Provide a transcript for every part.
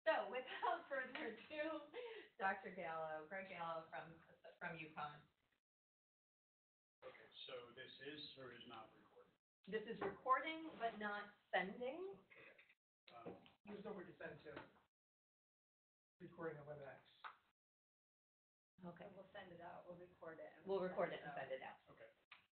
So without further ado, Dr. Gallo, Greg Gallo from UConn. Okay, so this is or is not recorded? This is recording but not sending. Use the word to send to. Recording on WebEx. Okay. We'll send it out, we'll record it. We'll record it and send it out. Okay.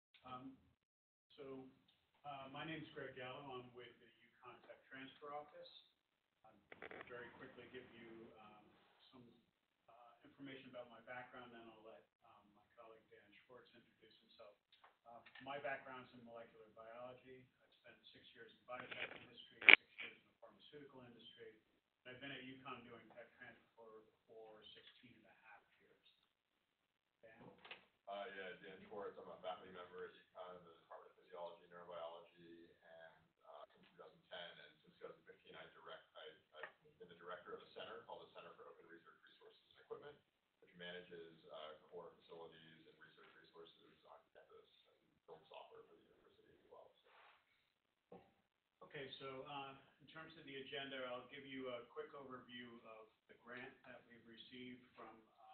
So my name's Greg Gallo. I'm with the UConn Tech Transfer Office. I'll very quickly give you some information about my background, then I'll let my colleague Dan Schwartz introduce himself. My background's in molecular biology. I've spent 6 years in the biotech industry, 6 years in the pharmaceutical industry. And I've been at UConn doing tech transfer for 16 and a half years. Dan? Yeah, Dan Schwartz. I'm a faculty member at UConn in the Department of Physiology and Neurobiology, and since 2010 and since 2015, I've been the director of a center called the Center for Open Research Resources and Equipment, which manages core facilities and research resources on campus and builds software for the university as well. Okay, so in terms of the agenda, I'll give you a quick overview of the grant that we've received from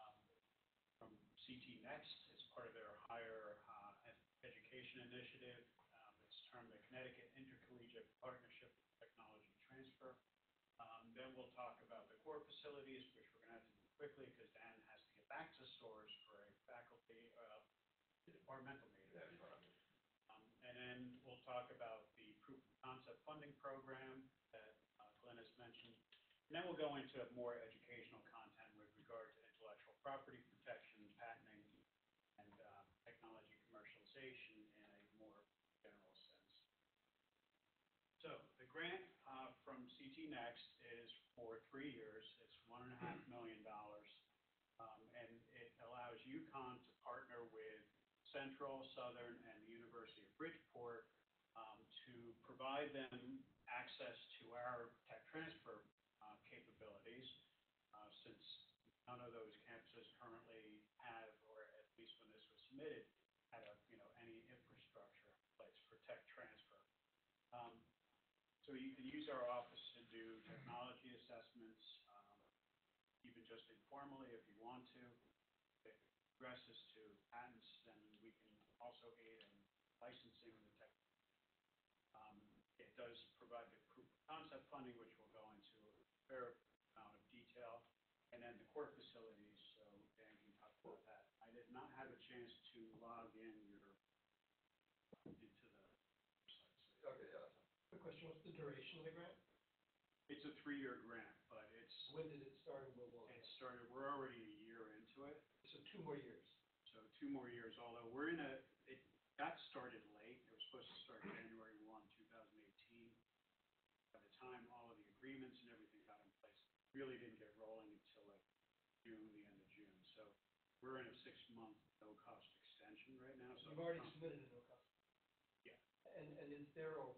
CT Next. It's part of their higher education initiative. It's termed the Connecticut Intercollegiate Partnership for Technology Transfer. Then we'll talk about the core facilities, which we're going to have to do quickly because Dan has to get back to SOARS for a faculty departmental meeting. And then we'll talk about the proof of concept funding program that Glenn has mentioned. And then we'll go into more educational content with regard to intellectual property protection, patenting, and technology commercialization in a more general sense. So the grant from CT Next is for 3 years. It's $1.5 million. And it allows UConn to partner with Central, Southern, and the University of Bridgeport to provide them access to our tech transfer capabilities, since none of those campuses currently have, or at least when this was submitted, had any infrastructure in place for tech transfer. So you can use our office to do technology assessments, even just informally if you want to. If it progresses to patents, then we can also aid in licensing the tech. It does provide the proof of concept funding, which we'll go into a fair amount of detail, and then the core facilities, so Dan can talk about that. I did not have a chance to log into the website. Okay, yeah. Quick question, what's the duration of the grant? It's a 3-year grant, but When did it start and when will it? it started, we're already a year into it, So 2 more years. so 2 more years, although it got started late. It was supposed to start January 1, 2018. By the time all of the agreements and everything got in place, it really didn't get rolling until like June, the end of June. So we're in a 6-month no-cost extension right now. So You've already submitted a no cost. Yeah. And was there a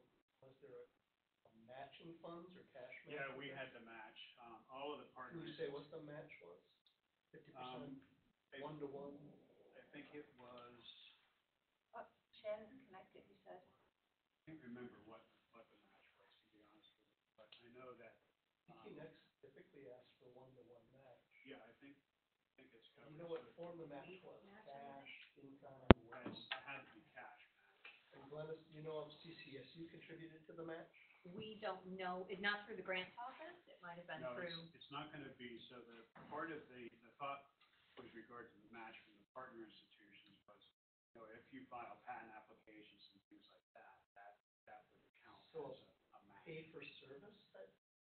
matching funds or cash match? Yeah, we had the match. All of the Can partners. you say what the match was? 50%, 1-to-1? I think it was. Shannon's connected, you said. I can't remember what the match was, to be honest with you. But I know that. CT Next typically asks for 1-to-1 match. Yeah, I think it's covered. You know what form the match was? Cash, in-kind, It had to be cash match. And Glennis, you know if CCSU contributed to the match? We don't know, not through the grants office. It might have been No, through. it's not going to be. So the part of the thought with regard to the match from the partner institutions was, if you file patent applications and things like that, that would count So as a match. Pay for service type?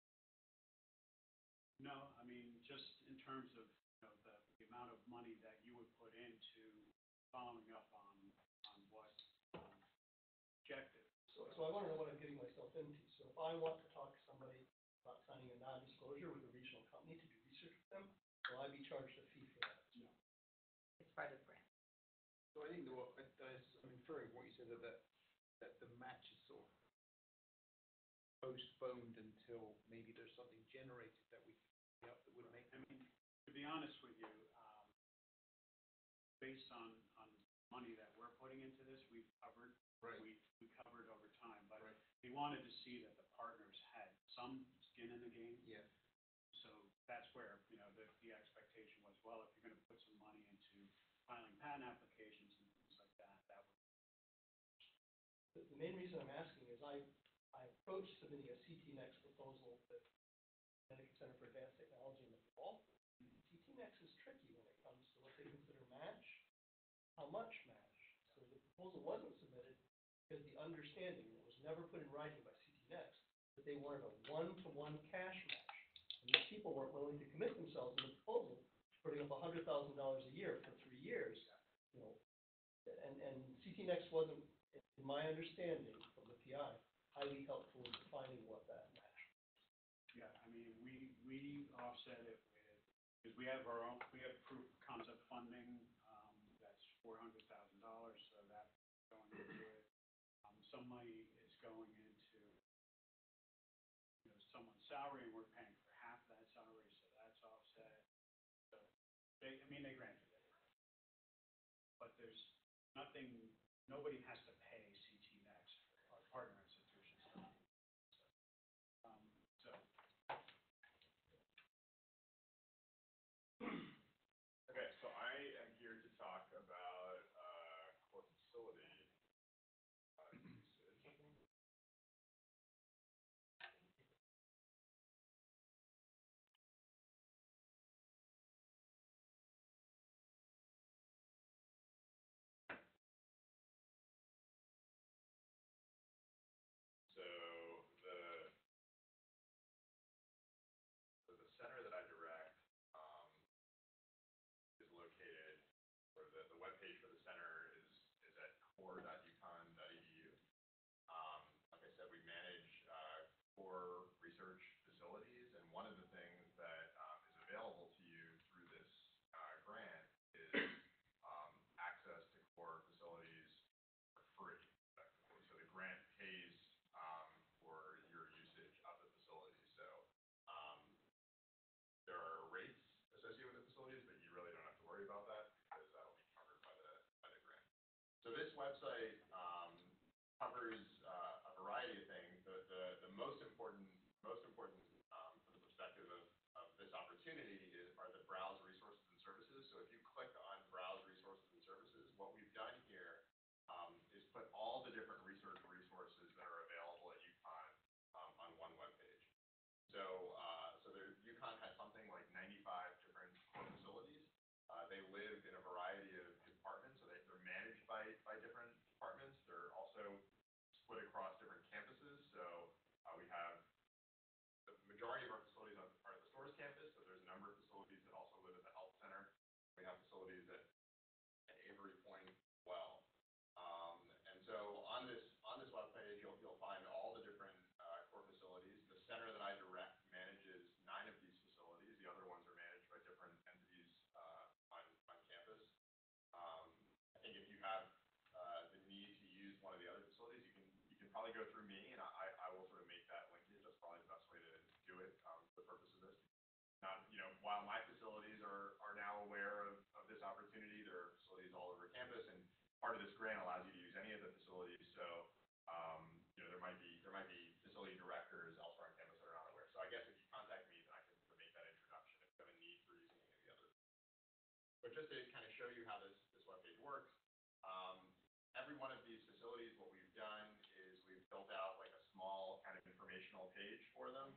No, I mean, just in terms of the amount of money that you would put into following up on what objective. So I want to know what I'm getting myself into. So if I want to talk to somebody about signing a non-disclosure with a regional company to do research with them, will I be charged a fee for that? No. It's part of the grant. So I think I'm inferring what you said that the match is sort of postponed until maybe there's something generated that we can pay up that would make. I mean, to be honest with you, based on money that we're putting into this, we've covered. Right. We covered over time, but Right. we wanted to see that the partners had some skin in the game. Yeah. So that's where, the expectation was, well, if you're gonna put some money into filing patent applications and things like that, that would. The main reason I'm asking is I approached submitting a CT Next proposal with Connecticut Center for Advanced Technology in the fall. CT Next is tricky when it comes to what they consider match, how much match. So the proposal wasn't submitted because the understanding, it was never put in writing by CT Next, that they wanted a one-to-one cash match. And these people weren't willing to commit themselves in the proposal, putting up $100,000 a year for 3 years, and CT Next wasn't, in my understanding from the PI, highly helpful in defining what that match. Yeah, I mean, we offset it with, because we have proof of concept funding, that's $400,000, so that's going into it. Some money is going into, someone's salary, and we're paying for half that salary, so that's offset. So, they granted it. But there's nothing, nobody has to pay CT Next, our partner institutions. Okay, so I am here to talk about, core facility, usage. So the center that I direct, is located, or the webpage for the center is at core.uconn.edu. Like I said, we manage, core research facilities, and one of the things that, is available to you through this, grant is, access to core facilities for free, effectively. So the grant pays, for your usage of the facility. So, there are rates associated with the facilities, but you really don't have to worry about that because that'll be covered by the grant. So this website, covers, a variety of things. The most important, from the perspective of this opportunity are the browse resources and services. So if you click on browse resources and services, what we've done here, is put all the different research resources that are available at UConn, on one webpage. So UConn has something like 95 different core facilities. They live in a variety of departments, so they're managed by different departments. They're also split across different campuses. So we have the majority of our facilities are at the Storrs campus, but there's a number of facilities that also live at the health center. We have facilities at Avery Point as well. And so on this webpage, you'll find all the different core facilities. The center that I direct manages 9 of these facilities. The other ones are managed by different entities on campus. I think if you have the need to use one of the other facilities, you can probably go through me, and I will sort of make that linkage. That's probably the best way to do it for the purpose of this. While my facilities are now aware of this opportunity, there are facilities all over campus, and part of this grant allows you to use any of the facilities. So, there might be facility directors elsewhere on campus that are not aware. So I guess if you contact me, then I can make that introduction if you have a need for using any of the others. But just to kind of show you how this webpage works, every one of these facilities, what we've done is we've built out like a small kind of informational page for them.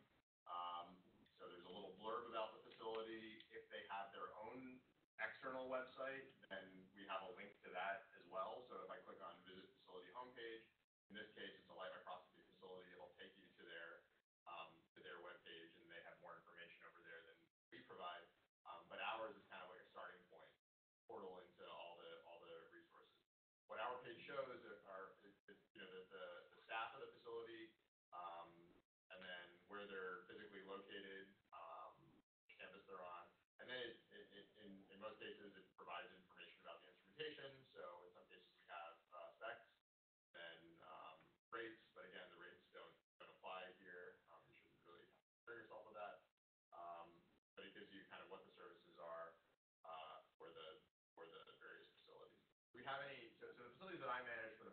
So there's a little blurb about the facility. If they have their own external website, then we have a link to that as well. So if I click on visit facility homepage, in this case, it's a light microscopy facility. It'll take you to their webpage, and they have more information over there than we provide. But ours is kind of like a starting point, portal into all the resources. What our page shows are the staff of the facility, and then where they're physically located, which campus they're on. And then in most cases, it provides information about the instrumentation. So in some cases, we have specs, then rates. But again, the rates don't apply here. You shouldn't really concern yourself with that. But it gives you kind of what the services are for the various facilities. Do we have any? So the facilities that I manage for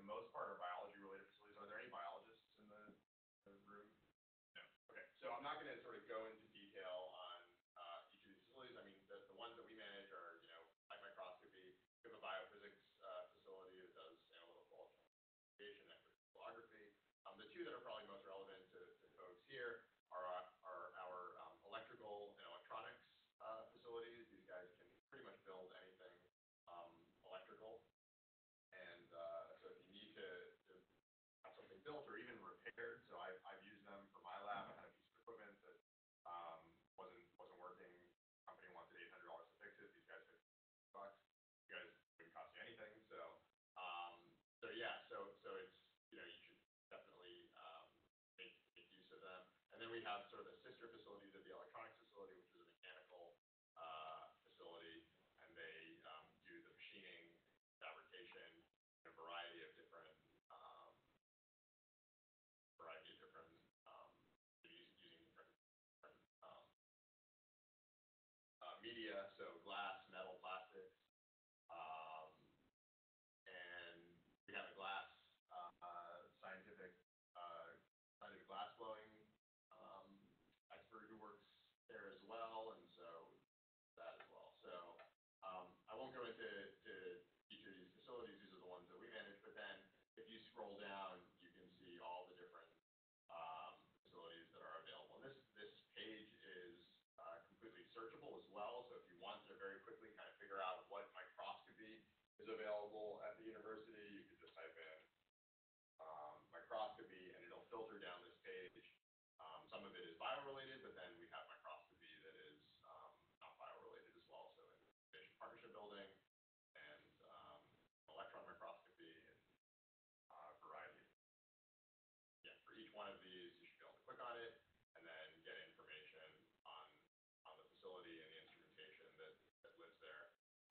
is available at the university. You could just type in microscopy, and it'll filter down this page. Some of it is bio-related, but then we have microscopy that is not bio-related as well. So innovation partnership building and electron microscopy and variety. Yeah, for each one of these, you should be able to click on it and then get information on the facility and the instrumentation that lives there.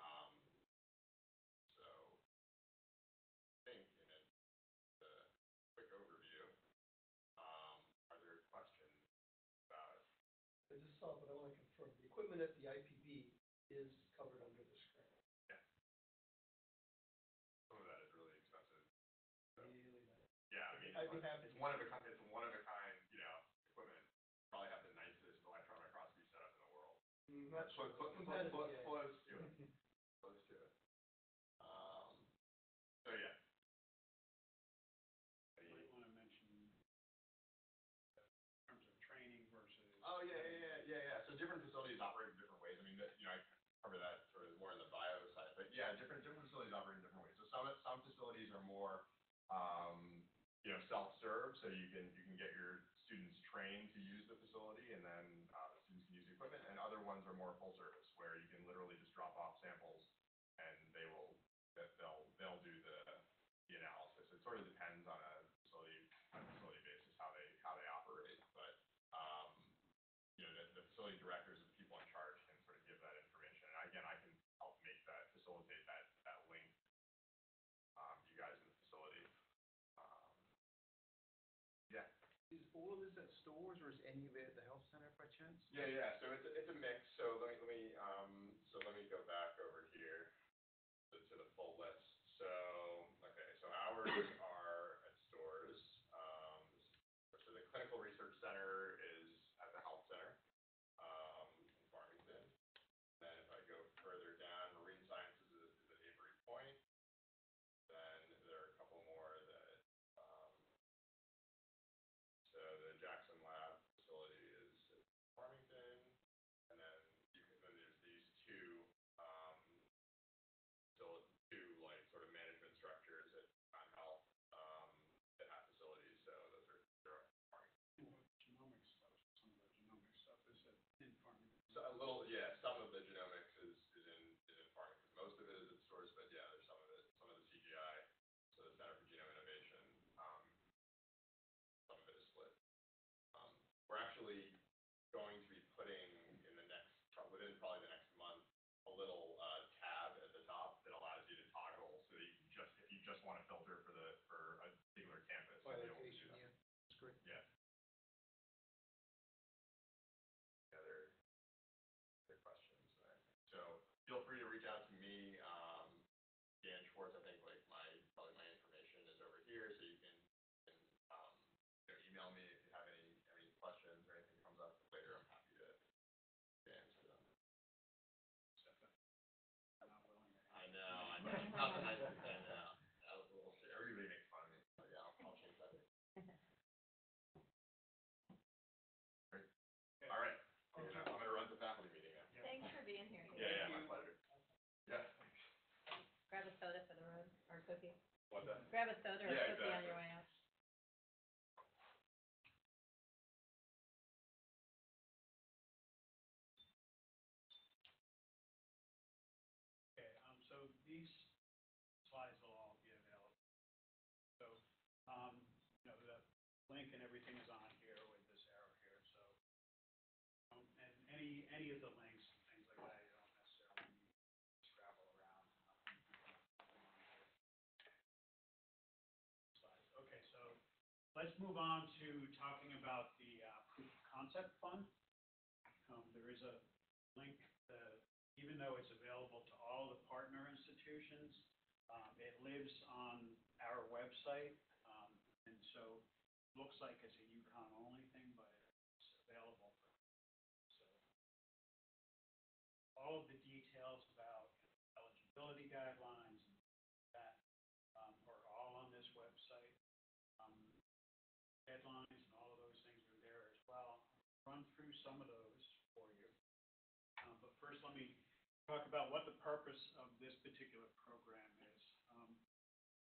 So I think in a quick overview, are there questions about it? I just saw, but I want to confirm, the equipment at the IPB is covered under this grant. Yeah. Some of that is really expensive. Really nice. Yeah, I mean, I'd be happy. it's one of a kind, equipment. Probably have the nicest electron microscopy setup in the world. That's Close to it. competitive, yeah. Close to it. Close to it. So yeah. You might want to mention in terms of training versus. Oh, yeah. So different facilities operate in different ways. I mean, I cover that sort of more in the bio side, but yeah, different facilities operate in different ways. So some facilities are more, self-serve, so you can get your students trained to use the facility, and then the students can use the equipment. And other ones are more full service, where you can literally just drop off samples, and they'll do the analysis. It sort of depends on a facility basis how they operate, but the facility directors are the people in charge can sort of give that information. And again, I can help facilitate that link, you guys in the facility. Yeah. Is all of this at stores, or is any of it at the health center by chance? Yeah. So it's a mix. So let me go back over here to the full list. So ours are at stores. So the clinical research center is at the health center in Farmington. Then if I go further down, marine sciences is at Avery Point. Then there are a couple more that. So the Jackson Lab facility is in Farmington, and then there's these two like sort of management structures at Mount Health that have facilities. So they're Farmington. Genomics stuff, some of the genomic stuff is in Farmington. So some of the genomics is in Farmington. Most of it is at stores, but yeah, there's some of the CGI, so the Center for Genome Innovation. Some of it is split. We're actually going to be putting within probably the next month, a little tab at the top that allows you to toggle, so that if you just want to filter for a particular campus. By you'll be able to do location, that. yeah. That's great. Yeah. Other questions there? So feel free to reach out to me, Dan Schwartz. I think probably my information is over here, so you can email me if you have any questions or anything comes up later. I'm happy to answer them. I'm not willing to. I know. Not the nicest thing now. That was a little shit. Everybody makes fun of me. So yeah, I'll change that. Great. All right. I'm gonna run to faculty meeting now. Thanks for being here. Yeah, my pleasure. Yeah. Grab a soda for the road, or a cookie. What's that? Grab a soda or a Yeah, cookie on exactly. your way out. Okay, so these slides will all be available. So, the link and everything is on here with this arrow here, so. And any of the links and things like that, you don't necessarily need to scrabble around. Slides. Okay, so let's move on to talking about the proof of concept fund. There is a link that, even though it's available to all the partner institutions, it lives on our website, and so it looks like it's a UConn only thing, but it's available for. So all of the details about eligibility guidelines and that are all on this website. Deadlines and all of those things are there as well. Run through some of those for you. But first, let me talk about what the purpose of this particular program is.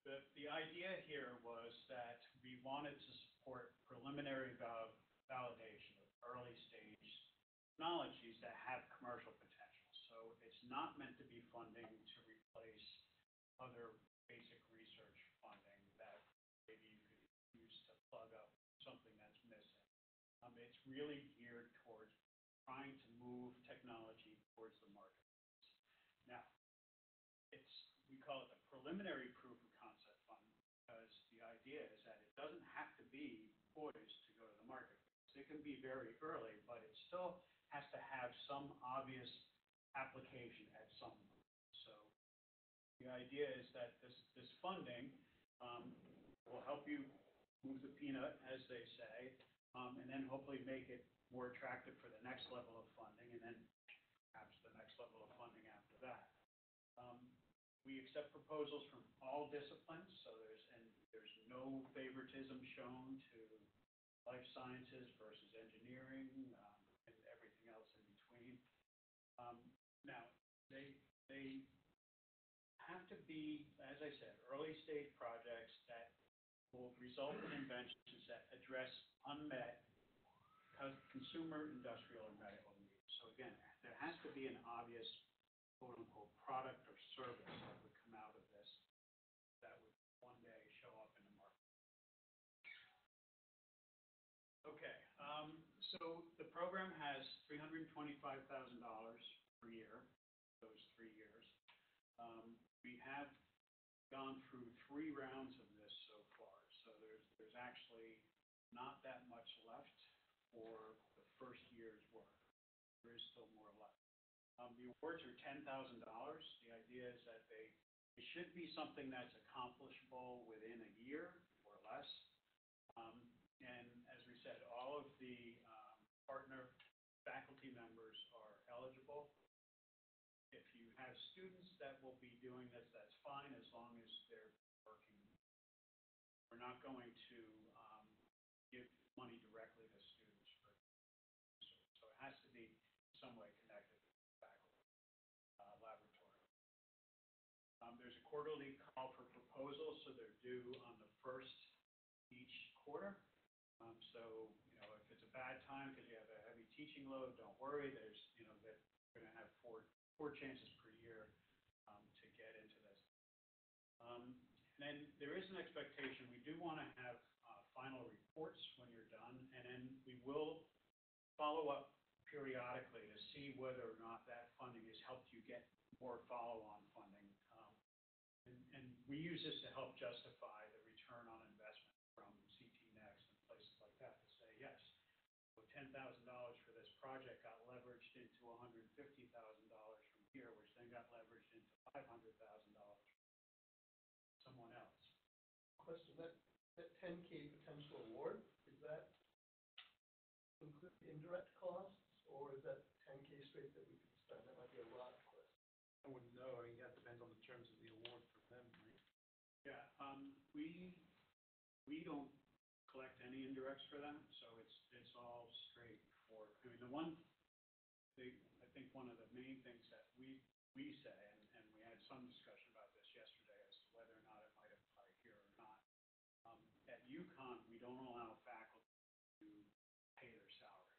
The idea here was that we wanted to support preliminary validation of early stage technologies that have commercial potential. So it's not meant to be funding to replace other basic research funding that maybe you could use to plug up something that's missing. It's really geared towards trying to move technology towards the marketplace. Now, we call it the preliminary proof of concept fund because the idea is that it doesn't have to be poised to go to the marketplace. It can be very early, but it still has to have some obvious application at some point. So the idea is that this funding will help you move the peanut, as they say, and then hopefully make it more attractive for the next level of funding, and then perhaps the next level of funding after that. We accept proposals from all disciplines, so there's no favoritism shown to life sciences versus engineering, and everything else in between. Now, they have to be, as I said, early stage projects that will result in inventions that address unmet consumer, industrial, or medical needs. So again, there has to be an obvious quote unquote product or service that would come out of this that would one day show up in the market. Okay, so the program has $325,000 per year, those 3 years. We have gone through 3 rounds of this so far, so there's actually not that much left for the first year's work. There is still more left. The awards are $10,000. The idea is that they should be something that's accomplishable within a year or less. And as we said, all of the partner faculty members are eligible. If you have students that will be doing this, that's fine as long as they're working. We're not going to give money directly to students for research. So it has to be in some way connected with the faculty laboratory. There's a quarterly call for proposals, so they're due on the first each quarter. So, if it's a bad time because you have a heavy teaching load, don't worry. There's, that we're going to have four chances per year to get into this. And then there is an expectation. We do want to have final reports when you're done, and then we will follow up periodically to see whether or not that funding has helped you get more follow-on funding. And we use this to help justify the return on investment from CT Next and places like that to say, yes, so $10,000 for this project got leveraged into $150,000 from here, which then got leveraged into $500,000 from someone else. Question, that 10K potential award, is that include the indirect costs, or is that 10K straight that we could spend? That might be a lot of questions. I wouldn't know. I mean, that depends on the terms of the award for them, right? Yeah, we don't collect any indirects for them, so it's all straight for. I mean, I think one of the main things that we say, and we had some discussion about this yesterday as to whether or not it might apply here or not. At UConn, we don't allow faculty to pay their salary.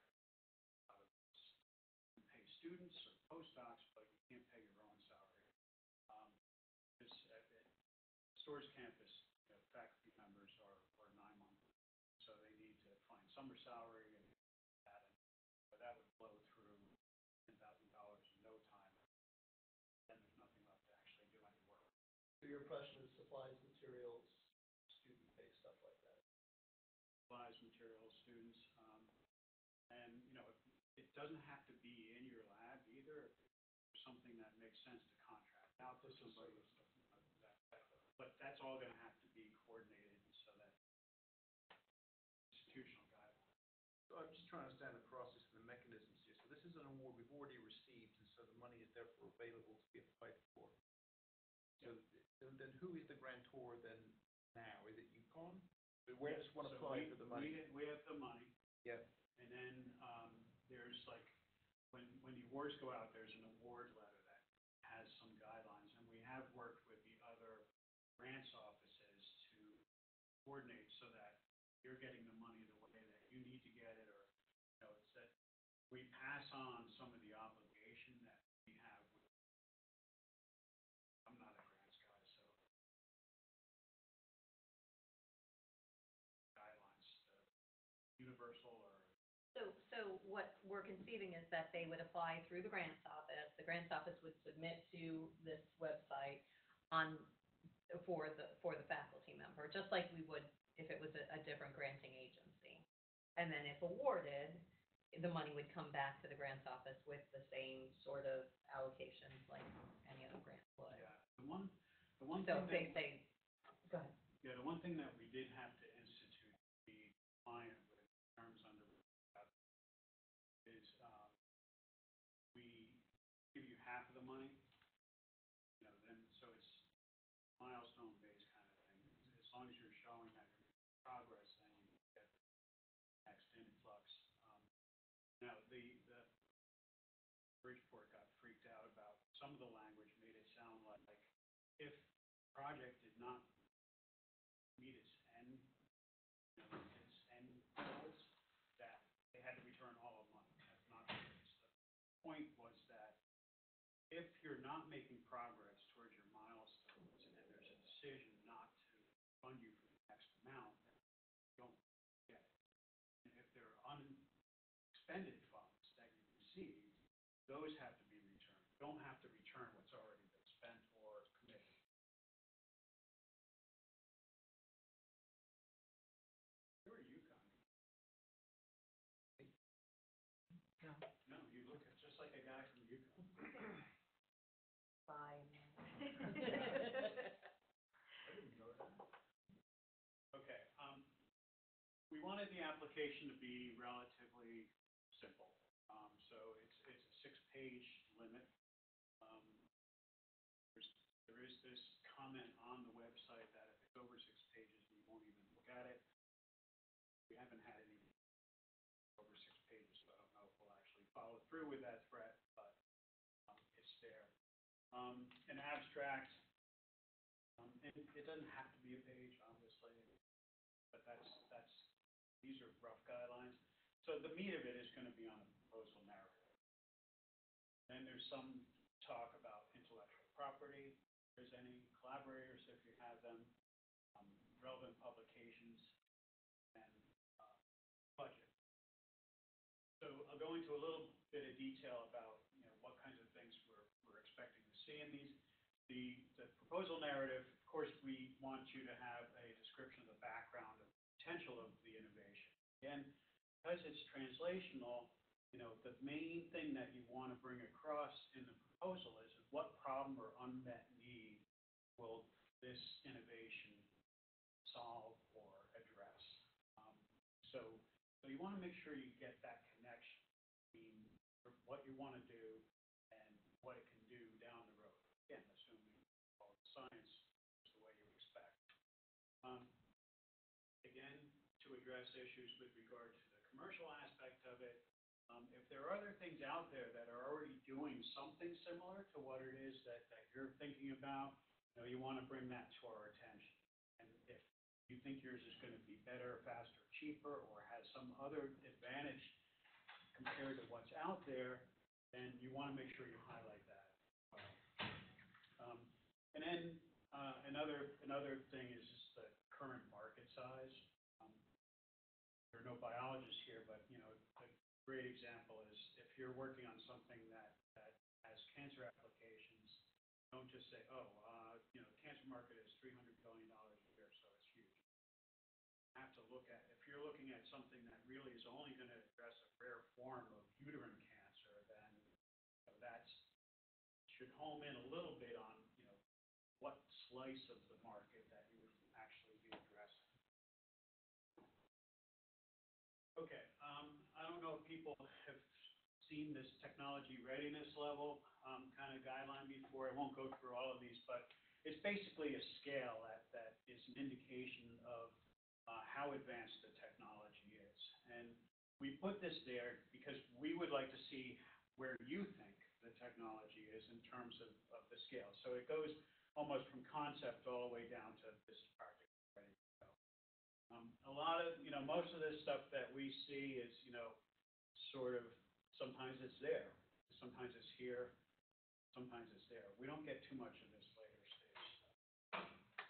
You can pay students or postdocs, but you can't pay your own salary. At Storrs campus, faculty members are 9-month, so they need to find summer salary and that, and so that would blow through $10,000 in no time. Then there's nothing left to actually do any work. So your impression is supplies, materials, student pay, stuff like that? Supplies, materials, students, and it doesn't have to be in your lab either. If there's something that makes sense to contract out to somebody, but that's all going to have to be coordinated so that institutional guidelines. So I'm just trying to understand the process and the mechanisms here. So this is an award we've already received, and so the money is therefore available to be applied for. So then who is the grantor then now? Is it UConn? Where does one apply for the money? We have the money. Yeah. And then there's when the awards go out, there's an award letter that has some guidelines, and we have worked with the other grants offices you're getting the money the way that you need to get it, or, it's that we pass on some of the obligation that we have with, I'm not a grants guy, so guidelines, universal or, So what we're conceiving is that they would apply through the grants office. The grants office would submit to this website for the faculty member, just like we would if it was a different granting agency. And then if awarded, the money would come back to the grants office with the same sort of allocations like any other grant would. yeah, the one So thing if they that, say, go ahead. yeah, the one thing that we did have to institute the client with terms under is, we give you half of the money, then, so it's milestone-based kind of thing. As long as you're showing that you're making progress, then you get the next influx. Now, the Bridgeport got freaked out about some of the language, made it sound like if project did not meet its end, its end goals, that they had to return all of money. That's not the case. The point was that if you're not making progress towards your milestones and there's a decision not to fund you for the next amount, then you don't get it. And if there are unexpended funds that you receive, those have to be returned. You don't have to return what's already been spent or committed. Where are you coming? No. No, you look just like a guy from Yukon. Bye. Okay, we wanted the application to be relatively simple. So it's a 6-page limit. There is this comment on the website that if it's over 6 pages, we won't even look at it. We haven't had any over 6 pages, so I don't know if we'll actually follow through with that threat, but it's there. An abstract, it doesn't have to be a page, obviously, but these are rough guidelines. So the meat of it is going to be on the proposal narrative. Then there's some talk about intellectual property, if there's any, collaborators if you have them, relevant publications, and budget. So I'll go into a little bit of detail about what kinds of things we're expecting to see in these. The proposal narrative, of course, we want you to have a description of the background and potential of the innovation. Again, because it's translational, the main thing that you want to bring across in the proposal is what problem or unmet need will this innovation solve or address. So you want to make sure you get that connection between what you want to do and what it can do down the road. Again, assuming all the science is the way you expect. Again, to address issues with regard to the commercial aspect of it, if there are other things out there that are already doing something similar to what it is that you're thinking about, you want to bring that to our attention. And if you think yours is going to be better, faster, cheaper, or has some other advantage compared to what's out there, then you want to make sure you highlight that. And then another thing is just the current market size. There are no biologists here, but a great example is if you're working on something that has cancer applications, don't just say, the cancer market is $300 billion a year, so it's huge. You have to look at, if you're looking at something that really is only going to address a rare form of uterine cancer, then that should home in a little bit on what slice of the market that you would actually be addressing. Okay, I don't know if people have seen this technology readiness level kind of guideline before. I won't go through all of these, but it's basically a scale that is an indication of how advanced the technology is. And we put this there because we would like to see where you think the technology is in terms of the scale. So it goes almost from concept all the way down to this is practically ready to go. A lot of, most of this stuff that we see is, sort of, sometimes it's there, sometimes it's here, sometimes it's there. We don't get too much of this later stage stuff.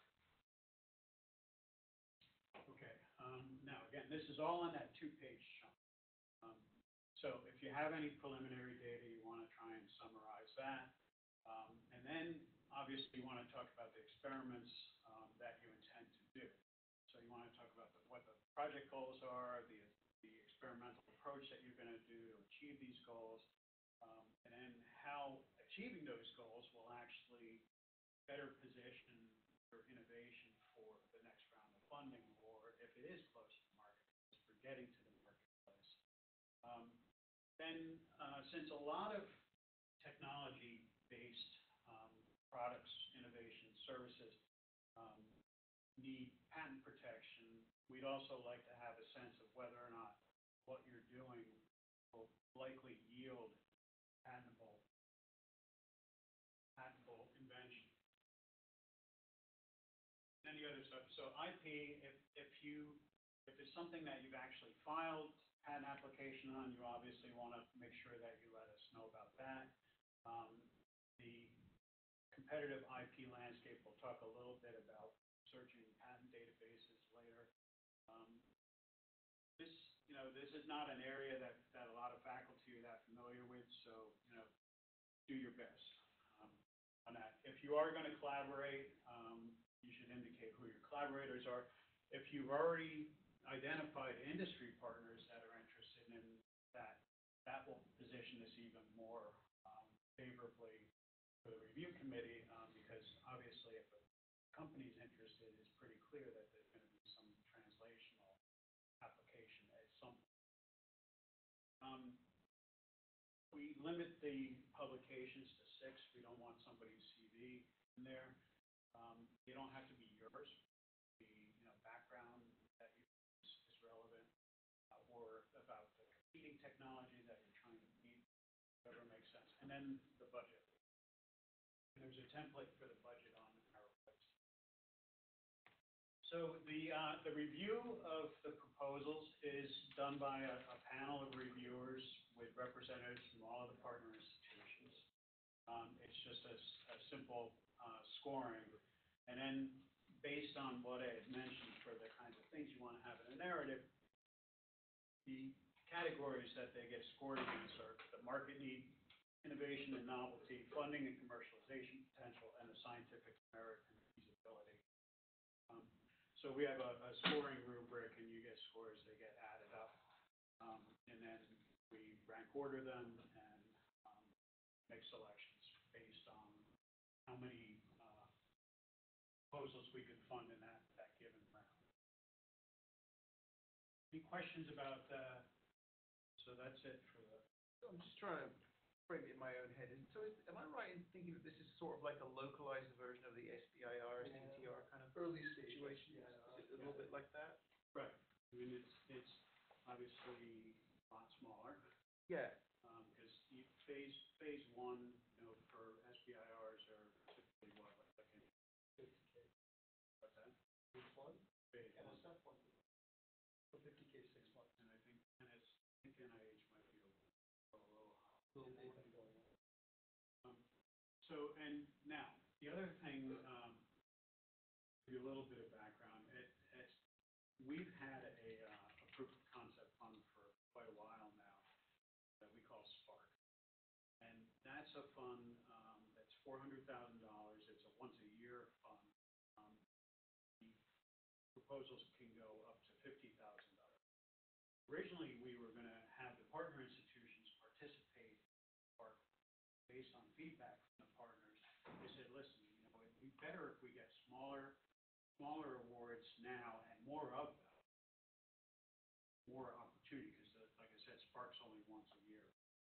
Okay, now, again, this is all on that two-page chunk. So if you have any preliminary data, you want to try and summarize that. And then, obviously, you want to talk about the experiments that you intend to do. So you want to talk about what the project goals are, the experimental approach that you're going to do to achieve these goals, and then how achieving those goals will actually better position your innovation for the next round of funding, or if it is close to the marketplace, for getting to the marketplace. Then, since a lot of technology-based products, innovation, services need patent protection, we'd also like to have a sense of whether or not what you're doing will likely yield patentable invention. Any other stuff. So IP, if it's something that you've actually filed patent application on, you obviously want to make sure that you let us know about that. The competitive IP landscape, we'll talk a little bit about searching patent databases later. This is not an area that a lot of faculty are that familiar with, so, do your best on that. If you are going to collaborate, you should indicate who your collaborators are. If you've already identified industry partners that are interested in that, that will position this even more favorably for the review committee, because obviously if a company's interested, it's pretty clear that there's going to be some translational application at some point. We limit the publications to 6. We don't want somebody's CV in there. They don't have to be yours. The background that you use is relevant, or about the competing technology that you're trying to meet, whatever makes sense. And then the budget. And there's a template for the budget on our website. So the review of the proposals is done by a panel of reviewers with representatives from all of the partner institutions. It's just a simple scoring. And then based on what I had mentioned for the kinds of things you want to have in a narrative, the categories that they get scored against are the market need, innovation and novelty, funding and commercialization potential, and the scientific merit and feasibility. So we have a scoring rubric, and you get scores, they get added up. And then we rank order them and make selections based on how many proposals we could fund in that given round. Any questions about that? So that's it for the... I'm just trying to frame it in my own head. Am I right in thinking that this is sort of like a localized version of the SBIR, STTR kind of Early stage. situation? Yeah. Is it a little bit like that? Right. I mean, it's obviously a lot smaller. Yeah. Because phase 1, for SBIRs are typically what, like 50K. what's that? Phase 1? Phase 1. NSF 1. For 50K, 6 months. And I think NIH might be a little high. They've been going on. So, and now, the other thing, to give you a little bit of background, we've had a proof of concept fund for quite a while now that we call Spark. And that's a fund that's $400,000. It's a once-a-year fund. The proposals can go up to $50,000. Originally, we were going to have the partner institutions participate in Spark based on feedback from the partners. They said, listen, it'd be better if we get smaller awards now and more of them, more opportunity, because like I said, Spark's only once a year.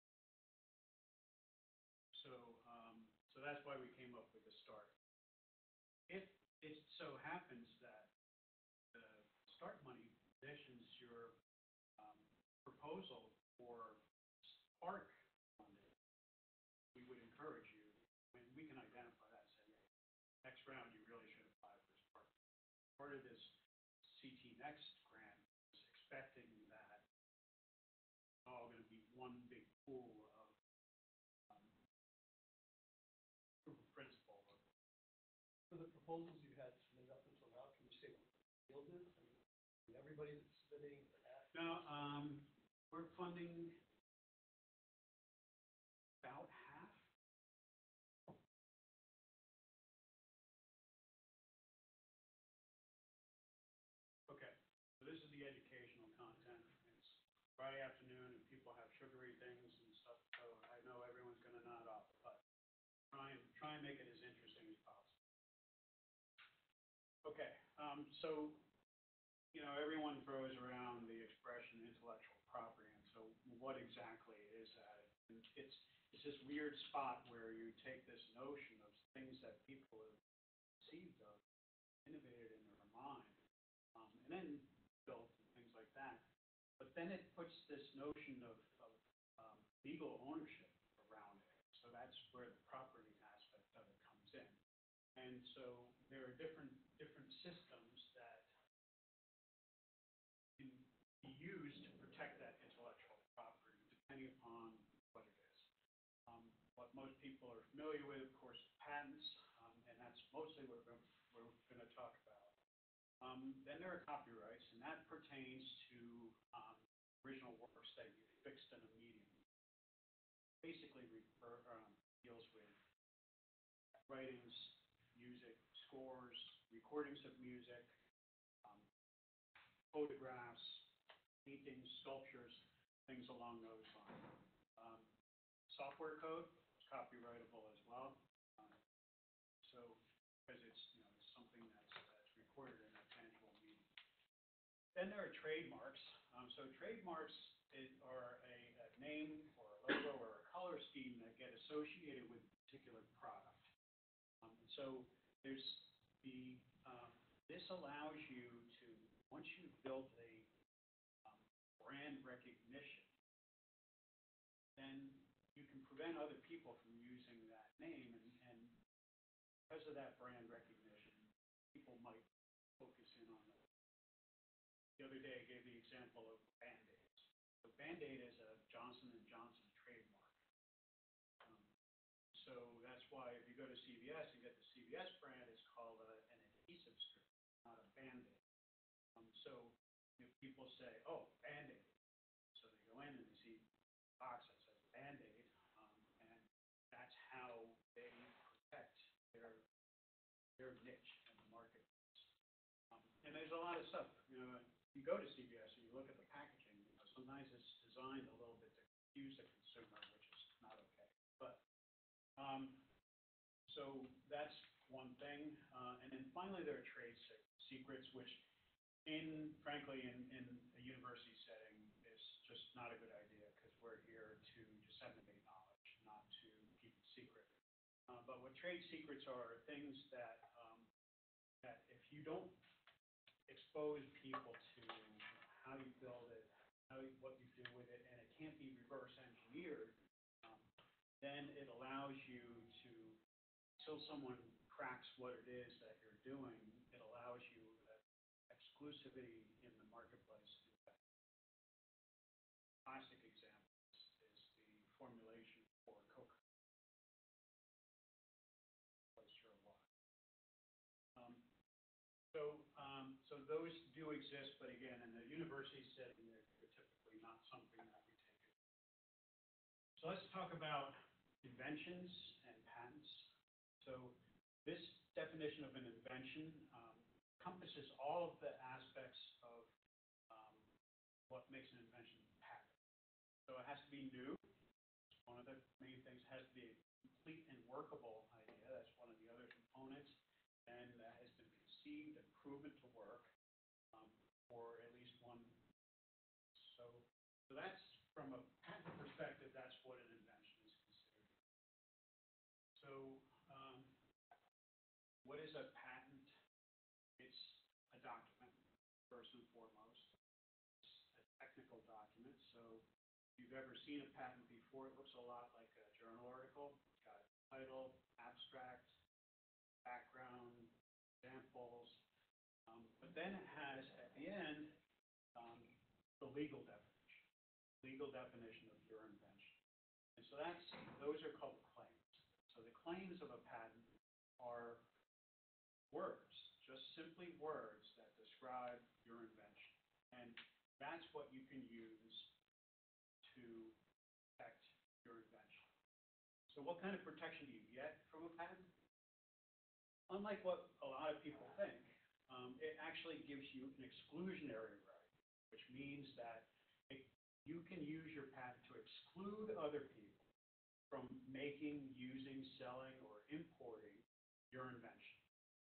So that's why we came up with the START. If it so happens that the START money positions your proposal for Spark funding, we would encourage you, when we can identify that and say, next round you really should apply for Spark. Part of this CT Next grant is proposals you had submitted up until now, can you say what the field is? I mean, everybody that's submitting, No, we're funding about half. Okay, so this is the educational content. It's Friday afternoon and people have sugary things and stuff, so I know everyone's gonna nod off, but try and make it as interesting as possible. Okay, so, everyone throws around the expression intellectual property, and so what exactly is that? And it's this weird spot where you take this notion of things that people have conceived of, innovated in their mind, and then built and things like that. But then it puts this notion of legal ownership around it. So that's where the property aspect of it comes in. And so there are different systems that can be used to protect that intellectual property, depending upon what it is. What most people are familiar with, of course, is patents, and that's mostly what we're going to talk about. Then there are copyrights, and that pertains to original works that you fixed in a medium. Basically deals with writings, music, scores, recordings of music, photographs, paintings, sculptures, things along those lines. Software code is copyrightable as well. So, because it's something that's recorded in a tangible medium. Then there are trademarks. So trademarks are a name or a logo or a color scheme that get associated with a particular product. So there's this allows you to, once you've built a brand recognition, then you can prevent other people from using that name, and because of that brand recognition, people might focus in on that. The other day I gave the example of Band-Aids. So Band-Aid is a Johnson & Johnson trademark. So that's why if you go to CVS and get the CVS brand, it's called an adhesive strip, not a Band-Aid. So if people say, oh, Band-Aid, so they go in and they see a box that says Band-Aid, and that's how they protect their niche in the marketplace. And there's a lot of stuff, you go to CVS and you look at the packaging, sometimes it's designed a little bit to confuse the consumer, which is not okay. But so that's one thing. And then finally, there are trade secrets, which frankly, in a university setting is just not a good idea, because we're here to disseminate knowledge, not to keep it secret. But what trade secrets are things that if you don't expose people to how you build it, what you do with it, and it can't be reverse engineered, then it allows you to, until someone cracks what it is that you're doing, it allows you exclusivity in the marketplace. Classic example is the formulation for Coke. So those do exist, but again, in the university setting, they're typically not something that we take. So let's talk about inventions and patents. So this definition of an invention encompasses all of the aspects of what makes an invention a patent. So it has to be new. One of the main things. It has to be a complete and workable idea. That's one of the other components. And that has been conceived and proven to work for at least one. So that's, from a patent perspective, that's what an invention is considered. So what is a patent? It's a document, first and foremost. It's a technical document. So if you've ever seen a patent before, it looks a lot like a journal article. It's got a title, abstract, background, examples, but then it has, at the end, the legal definition of your invention. And so those are called claims. So the claims of a patent are words, just simply words that describe your invention. And that's what you can use to protect your invention. So what kind of protection do you get from a patent? Unlike what a lot of people think, it actually gives you an exclusionary right, which means that you can use your patent to exclude other people from making, using, selling, or importing your invention.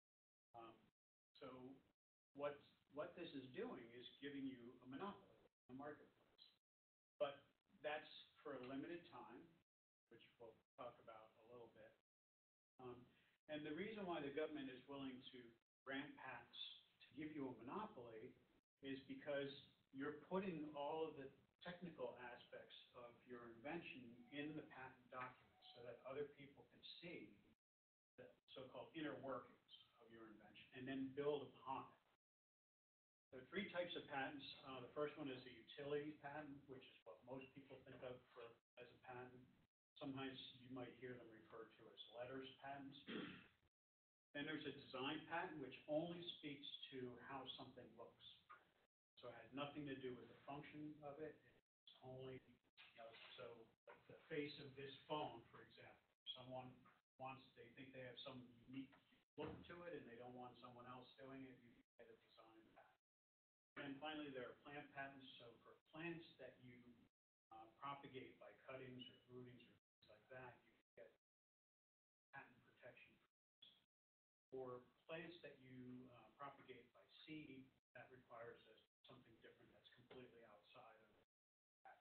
So what this is doing is giving you a monopoly in the marketplace. But that's for a limited time, which we'll talk about a little bit. And the reason why the government is willing to grant patents to give you a monopoly is because you're putting all of the technical aspects of your invention in the patent document so that other people can see the so-called inner workings of your invention and then build upon it. There are three types of patents. The first one is a utility patent, which is what most people think of as a patent. Sometimes you might hear them referred to as letters patents. Then there's a design patent, which only speaks to how something looks. So it has nothing to do with the function of it. It's only, so like the face of this phone, for example. Someone they think they have some unique look to it and they don't want someone else doing it, you can get a design patent. And finally, there are plant patents. So for plants that you propagate by cuttings or rootings or things like that, you can get patent protection. For plants that you propagate by seed, that requires something different that's completely outside of that.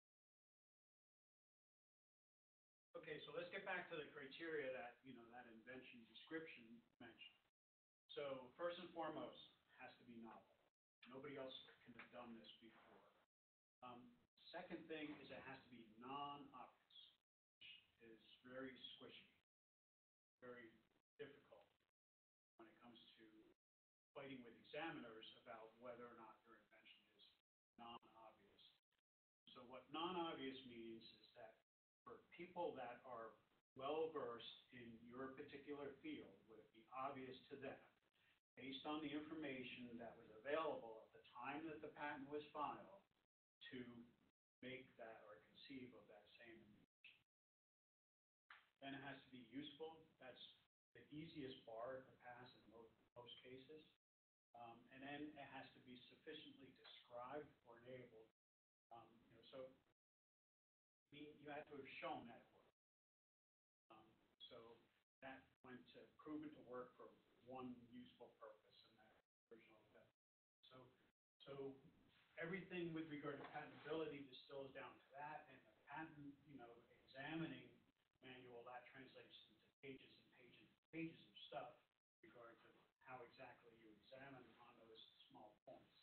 Okay, so let's get back to the criteria that, that invention description mentioned. So first and foremost, it has to be novel. Nobody else can have done this before. Second thing is it has to be non-obvious, which is very squishy, very difficult when it comes to fighting with examiners about whether or not your invention is non-obvious. So what non-obvious means is that for people that are well-versed in your particular field, would it be obvious to them, based on the information that was available at the time that the patent was filed, to make that or conceive of that same invention. Then it has to be useful. That's the easiest bar to pass in most cases. And then it has to be sufficiently described or enabled. So you have to have shown that it worked. So that went to proven to work for one useful purpose in that original event. So everything with regard to patentability distills down to that, and the patent, examining manual, that translates into pages and pages and pages of stuff regarding to how exactly you examine on those small points.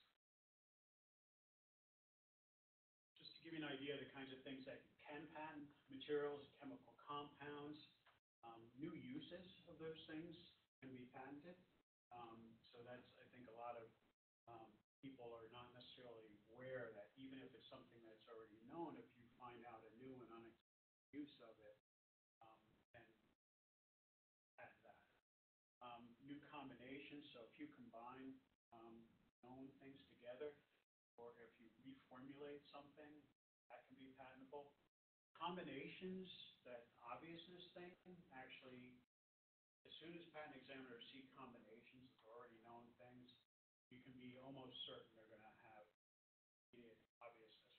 Just to give you an idea of the kinds of things that you can patent, materials, chemical compounds, new uses of those things can be patented. So that's, I think, a lot of people are not necessarily aware that even if it's something that's already known, if you find out a new and unexpected use of it, then add that. New combinations, so if you combine known things together, or if you reformulate something, that can be patentable. Combinations, that obviousness thing, actually, as soon as patent examiners see combinations of already known things, you can be almost certain they're going to have immediate obviousness.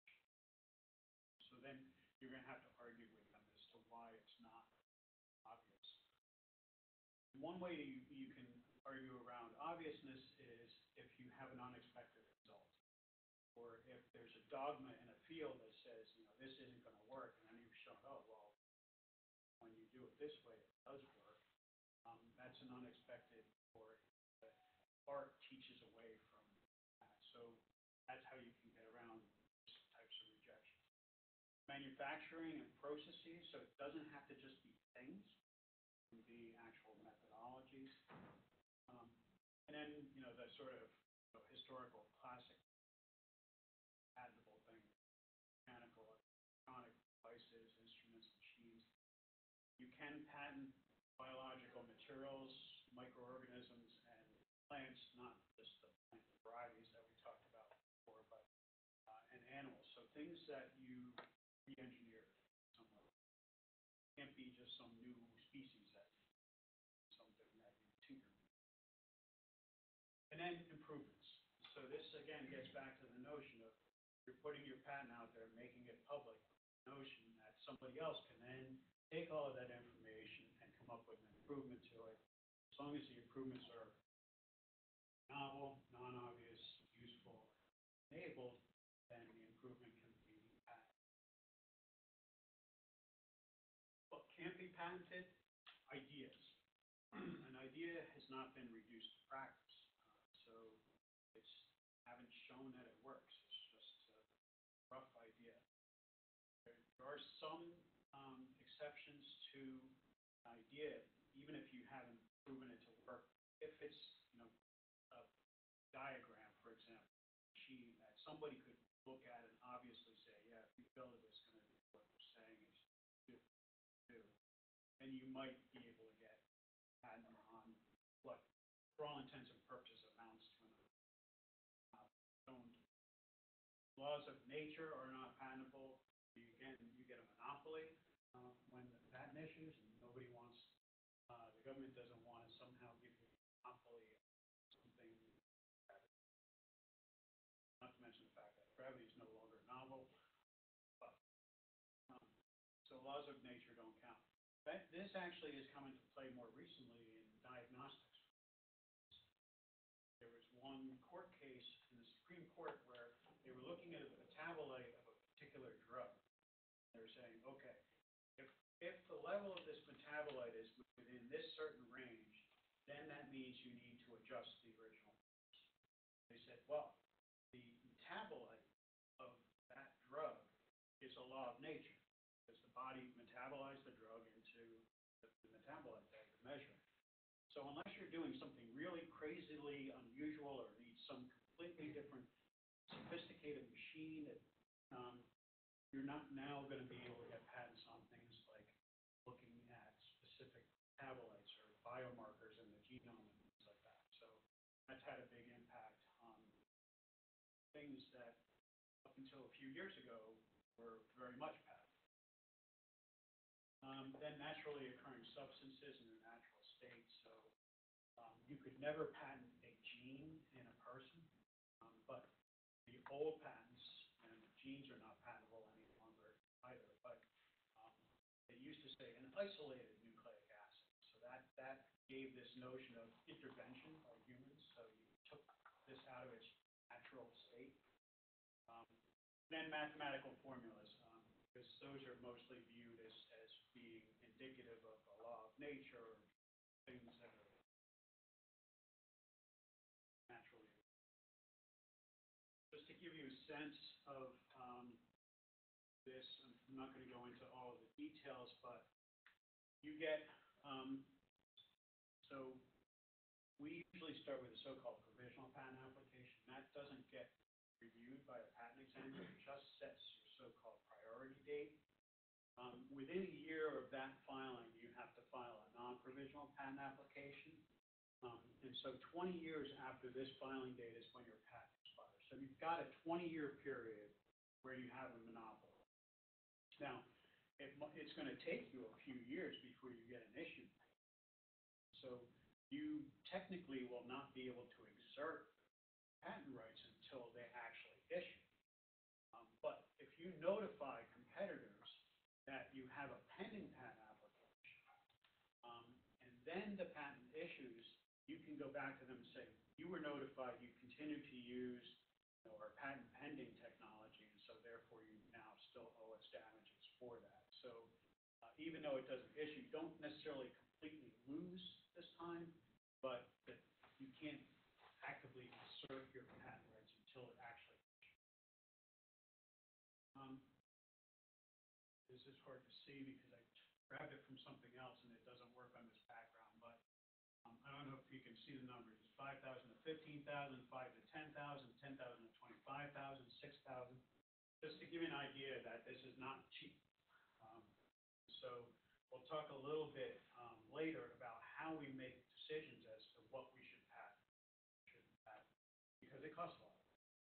So then you're going to have to argue with them as to why it's not obvious. One way you can argue around obviousness is if you have an unexpected result, or if there's a dogma in a field that says, this isn't going to work, and then you've shown, oh, well, when you do it this way, it does work. That's an unexpected, or art teaches away from that. So that's how you can get around these types of rejections. Manufacturing and processes, so it doesn't have to just be things, it can be actual methodologies. And then, the sort of historical classic patentable thing, mechanical, electronic devices, instruments, machines. You can patent biological materials, microorganisms and plants, not just the plant varieties that we talked about before, but, and animals. So things that you re-engineer somewhere. Can't be just some new species that, something that you tinker. And then improvements. So this again gets back to the notion of you're putting your patent out there, making it public, notion that somebody else can then take all of that information and come up with an improvement to it. As long as the improvements are novel, non-obvious, useful, enabled, then the improvement can be patented. What can't be patented? Ideas. An idea has not been reduced to practice. So it's haven't shown that it works. It's just a rough idea. There are some exceptions to an idea, even if you haven't proven it to work. If it's, a diagram, for example, machine that somebody could look at and obviously say, yeah, if you build it, it's going to do what we're saying it's do. And you might be able to get patent on what, for all intents and purposes, amounts to an laws of nature are not patentable. You get a monopoly when the patent issues, and nobody wants. The government doesn't want to somehow give you a monopoly of something. Not to mention the fact that gravity is no longer novel. But so laws of nature don't count. This actually has come into play more recently in diagnostics. There was one court case in the Supreme Court where they were looking at a metabolite of a particular drug. They're saying, okay, if the level of this metabolite is within this certain range, then that means you need to adjust the original dose. They said, well, the metabolite of that drug is a law of nature, because the body metabolized the drug into the metabolite that you're measuring. So unless you're doing something really crazily unusual or need some completely different sophisticated machine, you're not now going to be able to get patents on things like looking at specific metabolites or biomarkers in the genome and things like that. So that's had a big impact on things that up until a few years ago were very much patented. Then naturally occurring substances in their natural state. So you could never patent a gene in a person, but the old patents, and genes are not patentable any longer either, but they used to say an isolated nucleic acid. So that gave this notion of intervention by humans. So you took this out of its natural state. Then mathematical formulas, because those are mostly viewed as being indicative of a law of nature, things that are naturally. Just to give you a sense of this, I'm not going to go into all of the details, but you get, so we usually start with a so-called provisional patent application. That doesn't get reviewed by a patent examiner. It just sets your so-called priority date. Within a year of that filing, you have to file a non-provisional patent application. And so 20 years after this filing date is when your patent expires. So you've got a 20-year period where you have a monopoly. Now, it's going to take you a few years before you get an issue. So you technically will not be able to exert patent rights until they actually issue. But if you notify competitors that you have a pending patent application, and then the patent issues, you can go back to them and say, you were notified, you continue to use our patent pending technology, and so therefore you now still owe us damages for that. So even though it doesn't issue, you don't necessarily completely lose this time, but you can't actively assert your patent rights until it actually issues. This is hard to see because I grabbed it from something else and it doesn't work on this background, but I don't know if you can see the numbers. It's 5,000 to 15,000, 5 to 10,000, 10,000 to 25,000, 6,000. Just to give you an idea that this is not cheap. So we'll talk a little bit later about how we make decisions as to what we should patent, shouldn't patent, because it costs a lot.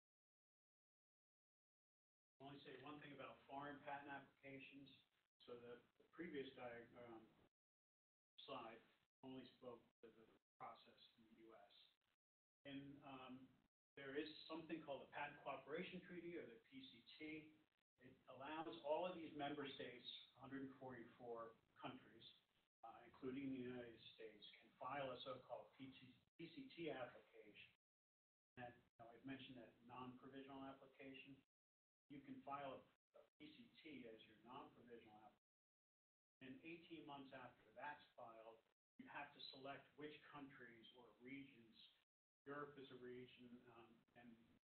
I'll only say one thing about foreign patent applications. So the previous diagram slide only spoke to the process in the US. And there is something called the Patent Cooperation Treaty, or the PCT. It allows all of these member states, 144 countries, including the United States, can file a so-called PCT application. And I've mentioned that non-provisional application. You can file a PCT as your non-provisional application. And 18 months after that's filed, you have to select which countries or regions. Europe is a region, and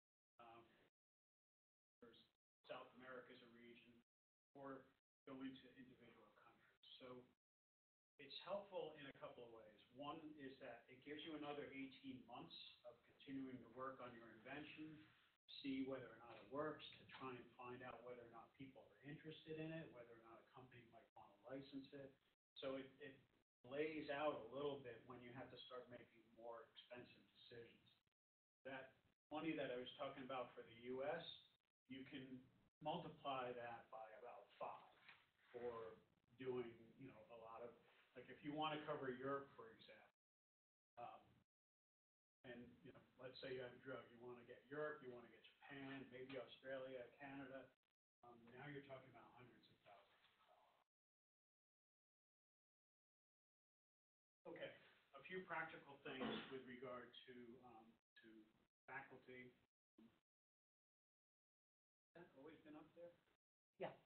there's South America is a region, or go into individual countries. So it's helpful in a couple of ways. One is that it gives you another 18 months of continuing to work on your invention, see whether or not it works, to try and find out whether or not people are interested in it, whether or not a company might want to license it. So it lays out a little bit when you have to start making more expensive decisions. That money that I was talking about for the US, you can multiply that by about 5 for doing, a lot of, like if you want to cover Europe, for example, and, let's say you have a drug, you want to get Europe, you want to get Japan, maybe Australia, Canada, now you're talking about hundreds of thousands of dollars. Okay, a few practical things with regard to faculty. Has that always been up there? Yeah.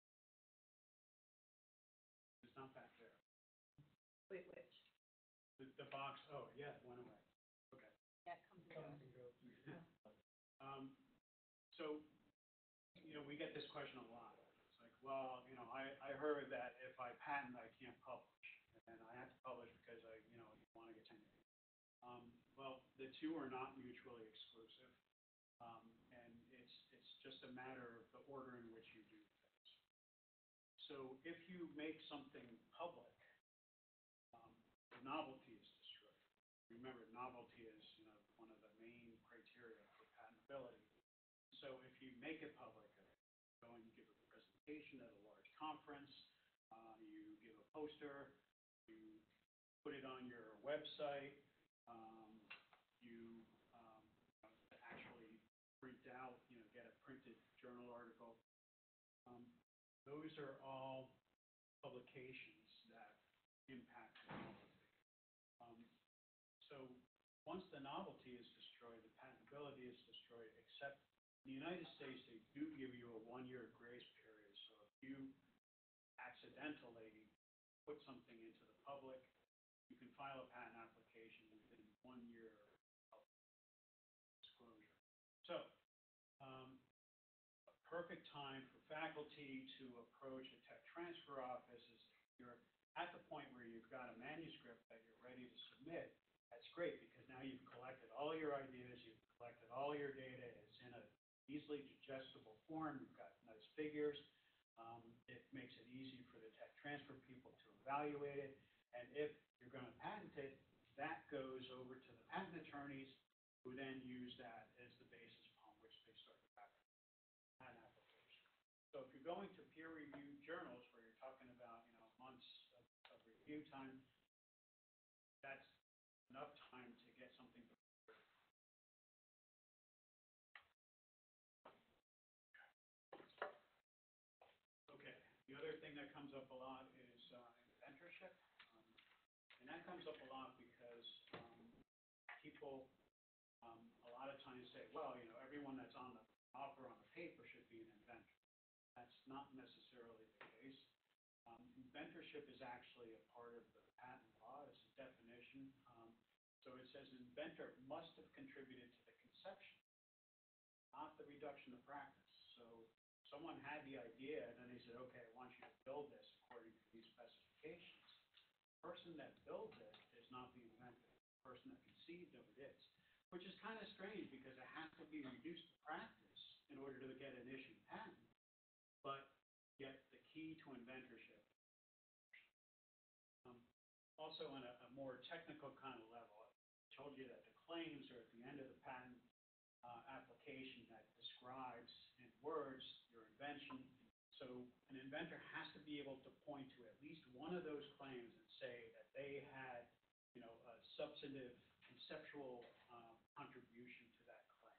It's not back there. Wait, which? The box, oh, yeah, it went away. Okay. Yeah, it comes and goes. So, we get this question a lot. It's like, well, I heard that if I patent, I can't publish. And I have to publish because you want to get tenure. Well, the two are not mutually exclusive. And it's just a matter of the order in which you do things. So if you make something public, the novelty is destroyed. Remember, novelty is, one of the main criteria for patentability. So if you make it public, go and you give a presentation at a large conference, you give a poster, you put it on your website, you actually print out, get a printed journal article. Those are all publications that impact the novelty. So once the novelty is destroyed, the patentability is destroyed, except in the United States, they do give you a 1-year grace period. So if you accidentally put something into the public, you can file a patent application within 1 year of disclosure. So, a perfect time for faculty to approach a tech transfer office is if you're at the point where you've got a manuscript that you're ready to submit. That's great, because now you've collected all your ideas, you've collected all your data, it's in a easily digestible form, you've got nice figures. It makes it easy for the tech transfer people to evaluate it. And if you're going to patent it, that goes over to the patent attorneys, who then use that as the basis upon which they start the patent application. So if you're going to peer-reviewed journals where you're talking about, months of review time, that's enough time to get something. Okay, the other thing that comes up a lot is inventorship. And that comes up a lot because people a lot of times say, well, everyone that's on the offer on the paper should be an inventor. That's not necessarily the case. Inventorship is actually a part of the patent law. It's a definition. So it says inventor must have contributed to the conception, not the reduction of practice. So someone had the idea, and then they said, okay, I want you to build this according to these specifications. The person that builds it is not the inventor. The person that conceived of it is, which is kind of strange because it has to be reduced to practice in order to get an issued patent. But yet the key to inventorship. Also, also on a more technical kind of level. I told you that the claims are at the end of the patent application that describes in words your invention. So an inventor has to be able to point to at least one of those claims and say that they had, a substantive conceptual contribution to that claim.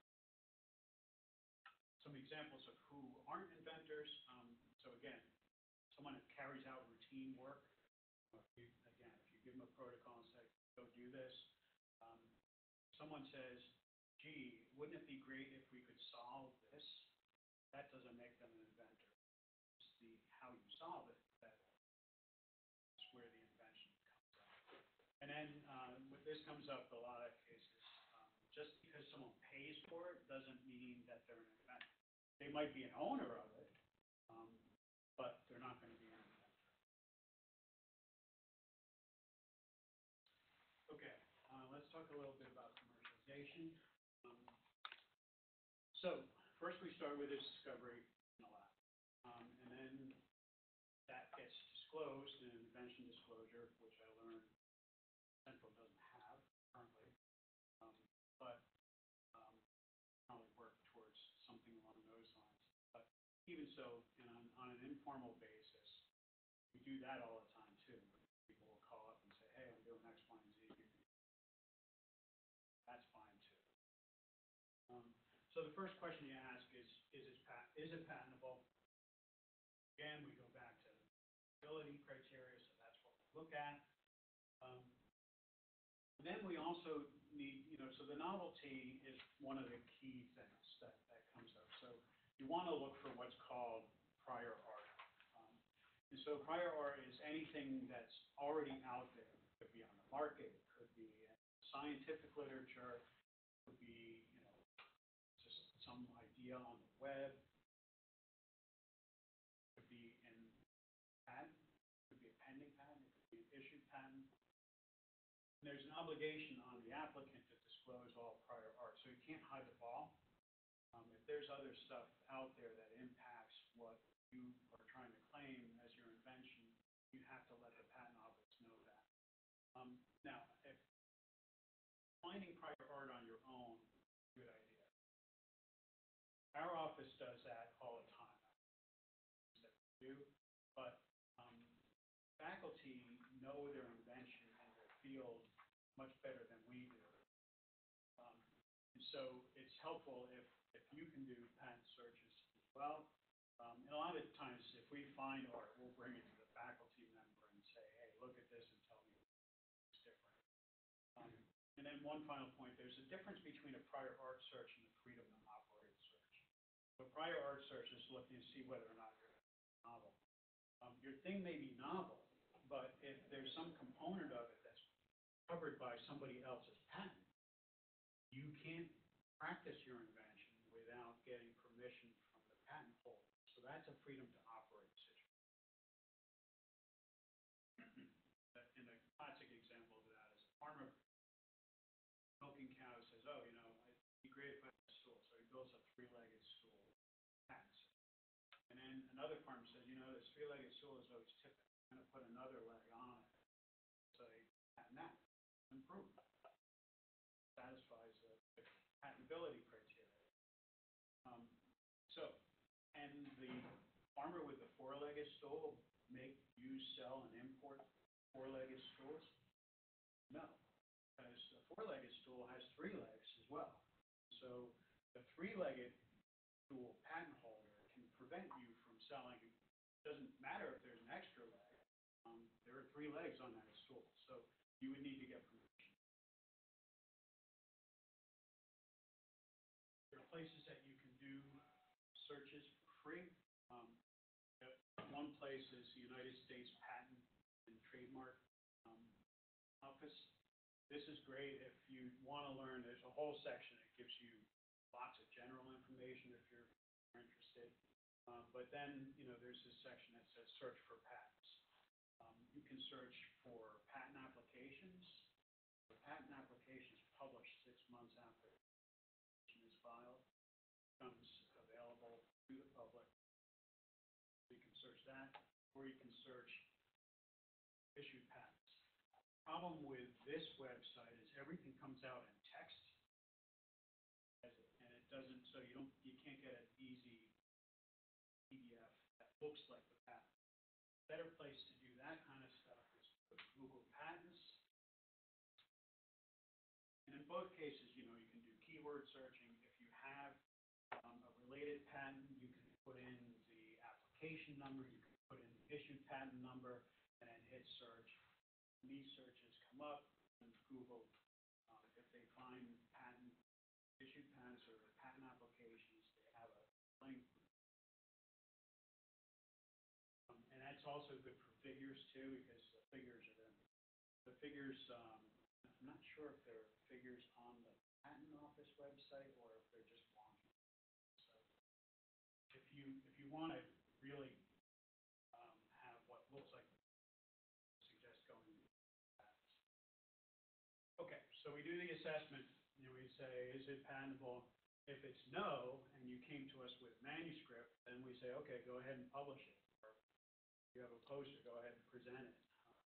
Some examples of who aren't inventors. So again, someone that carries out routine work. If you give them a protocol and say, go do this. Someone says, gee, wouldn't it be great if we could solve this? That doesn't make them an inventor. It's how you solve it that's where the invention comes up. And then this comes up a lot of cases. Just because someone pays for it doesn't mean that they're an inventor. They might be an owner of it, but they're not going to be an inventor. Okay, let's talk a little bit about commercialization. So first we start with a discovery in the lab, and then that gets disclosed in an invention disclosure, which I learned Central doesn't have currently, but probably work towards something along those lines. But even so, on an informal basis, we do that all the time too. People will call up and say, hey, I'm doing X, Y, and Z. That's fine too. So the first question you ask is it patentable? Again, we go back to ability criteria, so that's what we look at. And then we also need, so the novelty is one of the key things that comes up. So you want to look for what's called prior art. And so prior art is anything that's already out there. It could be on the market, it could be in scientific literature, it could be, just some idea on the web, it could be in patent, it could be a pending patent, it could be an issued patent. And there's an obligation on the applicant to disclose all prior art, so you can't hide the ball. If there's other stuff out there that impacts what you are trying to claim as your invention, you have to let the patent office know that. Now, if finding prior art on your own, good idea. Our office does that all the time. But faculty know their invention and their field much better than we do. And so it's helpful if you can do patent searches as well. And a lot of times, if we find art, we'll bring it to the faculty member and say, hey, look at this and tell me it's different. And then one final point, there's a difference between a prior art search and a freedom to operate search. So a prior art search is looking to see whether or not you're novel. Your thing may be novel, but if there's some component of it that's covered by somebody else's patent, you can't practice your invention without getting permission from the patent holder. So that's a freedom to operate situation. And a classic example of that is a farmer milking cows says, oh, it'd be great if I had a stool. So he builds a three-legged stool, patents it. And then another farmer says, this three-legged stool is always tipping. I'm going to put another leg on it. So they patent that. Improve. Satisfies the patentability criteria. And the farmer with the four-legged stool make, use, sell, and import four-legged stools? No, because the four-legged stool has three legs as well. So the three-legged stool patent holder can prevent you from selling. It doesn't matter if there's an extra leg. There are three legs on that stool, so you would need to get permission. There are places that you can do searches for free. One place is the United States Patent and Trademark Office. This is great if you want to learn. There's a whole section that gives you lots of general information if you're interested. But then, there's this section that says search for patents. You can search for patent applications. The patent application is published 6 months after the application is filed. Becomes available to the public. You can search that, or you can search issued patents. problem with this website is everything comes out in text. And it doesn't, so you can't get an easy PDF that looks like the patent. Better place to do that kind of stuff is with Google Patents. And in both cases, you can do keyword searching. If you have a related patent, you can put in the application number, you can put in the issued patent number, and then hit search. And these searches come up in Google. If they find issued patents or patent applications, they have a link. And that's also good for figures too, because the figures I'm not sure if they're figures on the patent office website or if they're just wonky. So if you want to really have what looks like, suggest going with patents. Okay, so we do the assessment. We say, is it patentable? If it's no, and you came to us with manuscript, then we say, okay, go ahead and publish it. Or if you have a poster, go ahead and present it.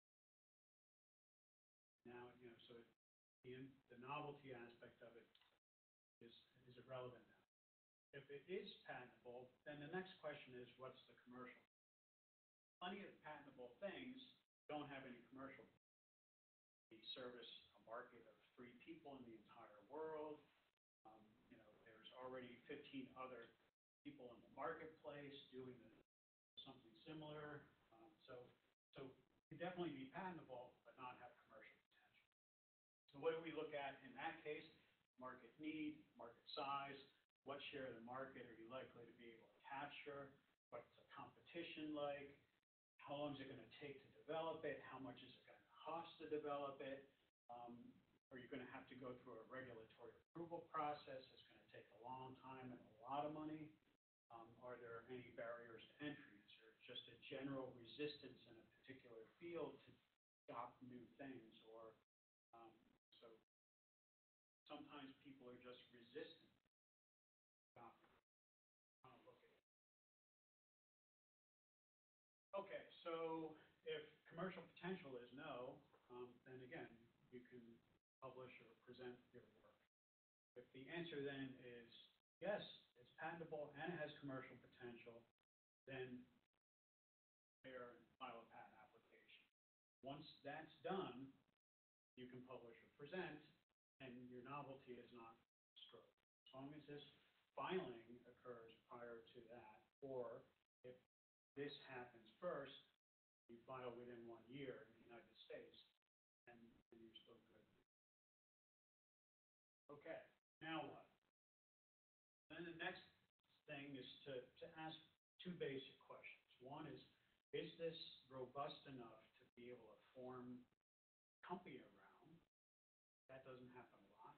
Now, so the novelty aspect of it is irrelevant now. If it is patentable, then the next question is, what's the commercial? Plenty of patentable things don't have any commercial. They service a market of 3 people in the entire world. There's already 15 other people in the marketplace doing something similar. So it can definitely be patentable, but not have commercial potential. So what do we look at in that case? Market need, market size, what share of the market are you likely to be able to capture? What's the competition like? How long is it going to take to develop it? How much is it going to cost to develop it? Are you going to have to go through a regulatory approval process? It's going to take a long time and a lot of money. Are there any barriers to entry? Is there just a general resistance in a particular field to adopt new things? Or so sometimes people are just resistant to look at it. Okay, so if commercial potential is no, then again, you can publish or present your work. If the answer then is yes, it's patentable and it has commercial potential, then prepare and file a patent application. Once that's done, you can publish or present, and your novelty is not destroyed. As long as this filing occurs prior to that, or if this happens first, you file within 1 year in the United States, and you're still good. Okay, now what? Then the next thing is to ask 2 basic questions. One is this robust enough to be able to form a company around? That doesn't happen a lot.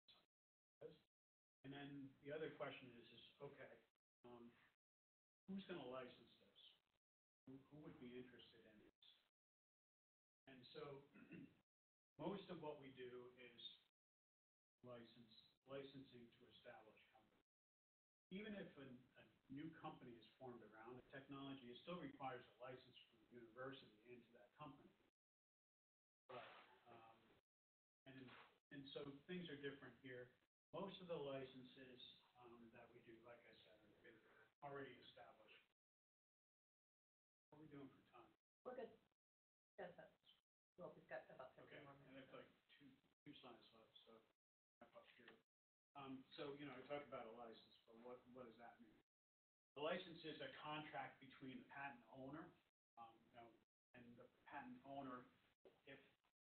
And then the other question is okay, who's going to license this? Who would be interested in this? And so most of what we do is licensing to establish companies. Even if a new company is formed around the technology, it still requires a license from the university into that company. But, and so things are different here. Most of the licenses that we do, like I said, have been already established. What are we doing for time? We're good. Yes, well, we've got about 15 Okay, more and minutes. it's like two slides left, so wrap up here. So, I talked about a license, but what does that mean? The license is a contract between the patent owner, and the patent owner, if,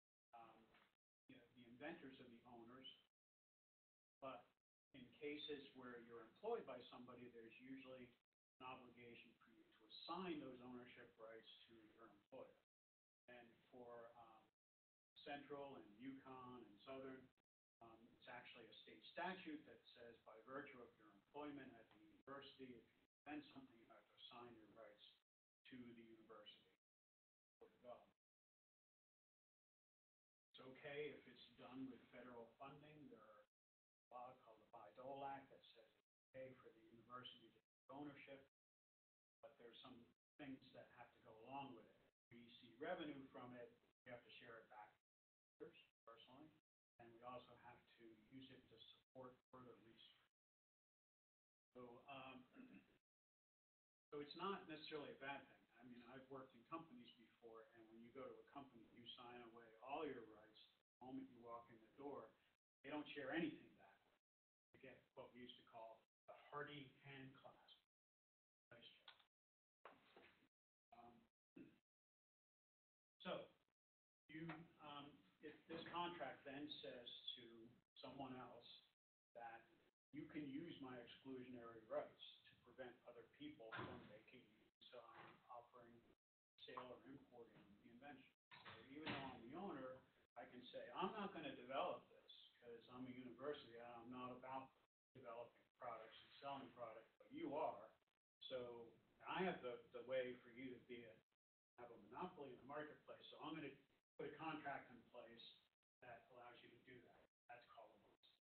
the inventors are the owners, but in cases where you're employed by somebody, there's usually an obligation for you to assign those ownership rights to your employer. And for Central and Yukon and Southern, it's actually a state statute that says by virtue of your employment at the university, if you invent something, you have to assign your rights to the university for development. It's okay if it's done with federal funding. There's a law called the Bayh-Dole Act that says it's okay for the university to take ownership, but there's some things that have to go along with it. If we see revenue from it, we have to share it back others personally, and we also have to use it to support further research. So, so it's not necessarily a bad thing. I mean, I've worked in companies before, and when you go to a company, you sign away all your rights. The moment you walk in the door, they don't share anything back. You get what we used to call the hearty hand clasp. Nice job. So, if this contract then says to someone else that you can use my exclusionary rights to prevent other people from making, selling, offering, sale, or importing the invention. So even though I'm the owner, I can say, I'm not going to develop this because I'm a university. I'm not about developing products and selling products, but you are. So I have the way for you to have a monopoly in the marketplace. So I'm going to put a contract in place that allows you to do that. That's called a license.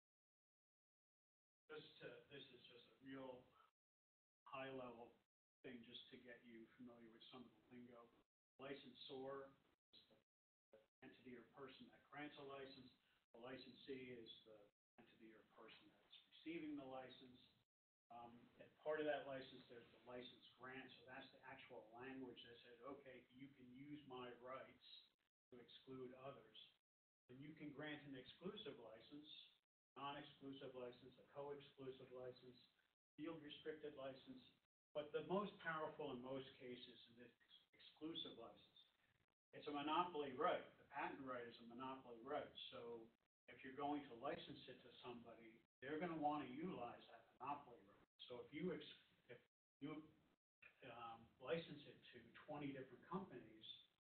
This is just a real high-level thing just to get you familiar with some of the lingo. Licensor is the entity or person that grants a license. The licensee is the entity or person that's receiving the license. And part of that license, there's the license grant. So that's the actual language that says, okay, you can use my rights to exclude others. And you can grant an exclusive license, non-exclusive license, a co-exclusive license, field-restricted license. But the most powerful in most cases is this exclusive license. It's a monopoly right. The patent right is a monopoly right. So if you're going to license it to somebody, they're going to want to utilize that monopoly right. So if you license it to 20 different companies,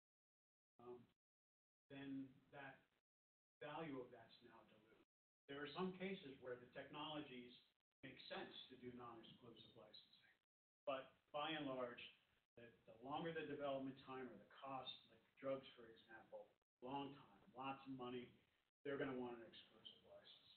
then that value of that's now diluted. There are some cases where the technologies make sense to do non-exclusive licensing. But by and large, the longer the development time or the cost, like drugs, for example, long time, lots of money, they're going to want an exclusive license.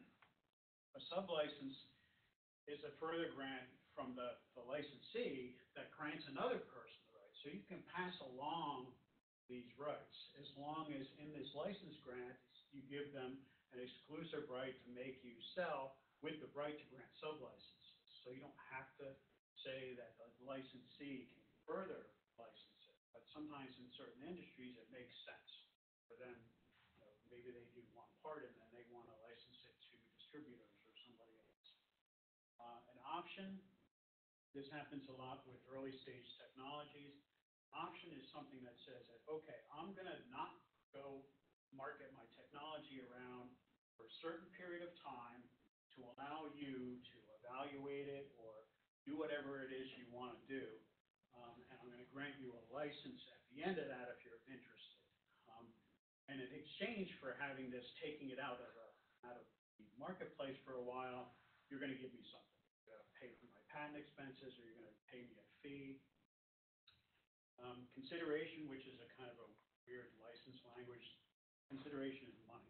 A sublicense is a further grant from the licensee that grants another person the right. So you can pass along these rights as long as in this license grant, you give them an exclusive right to make you sell with the right to grant sublicenses. So you don't have to say that the licensee can further license it. But sometimes in certain industries, it makes sense for them. Maybe they do one part and then they want to license it to distributors or somebody else. An option, this happens a lot with early stage technologies. Option is something that says that, okay, I'm going to not go market my technology around for a certain period of time to allow you to evaluate it or do whatever it is you want to do. And I'm going to grant you a license at the end of that if you're interested. And in exchange for having this, taking it out of the marketplace for a while, you're going to give me something. You're going to pay for my patent expenses, or you're going to pay me a fee. Consideration, which is a kind of a weird license language, consideration is money.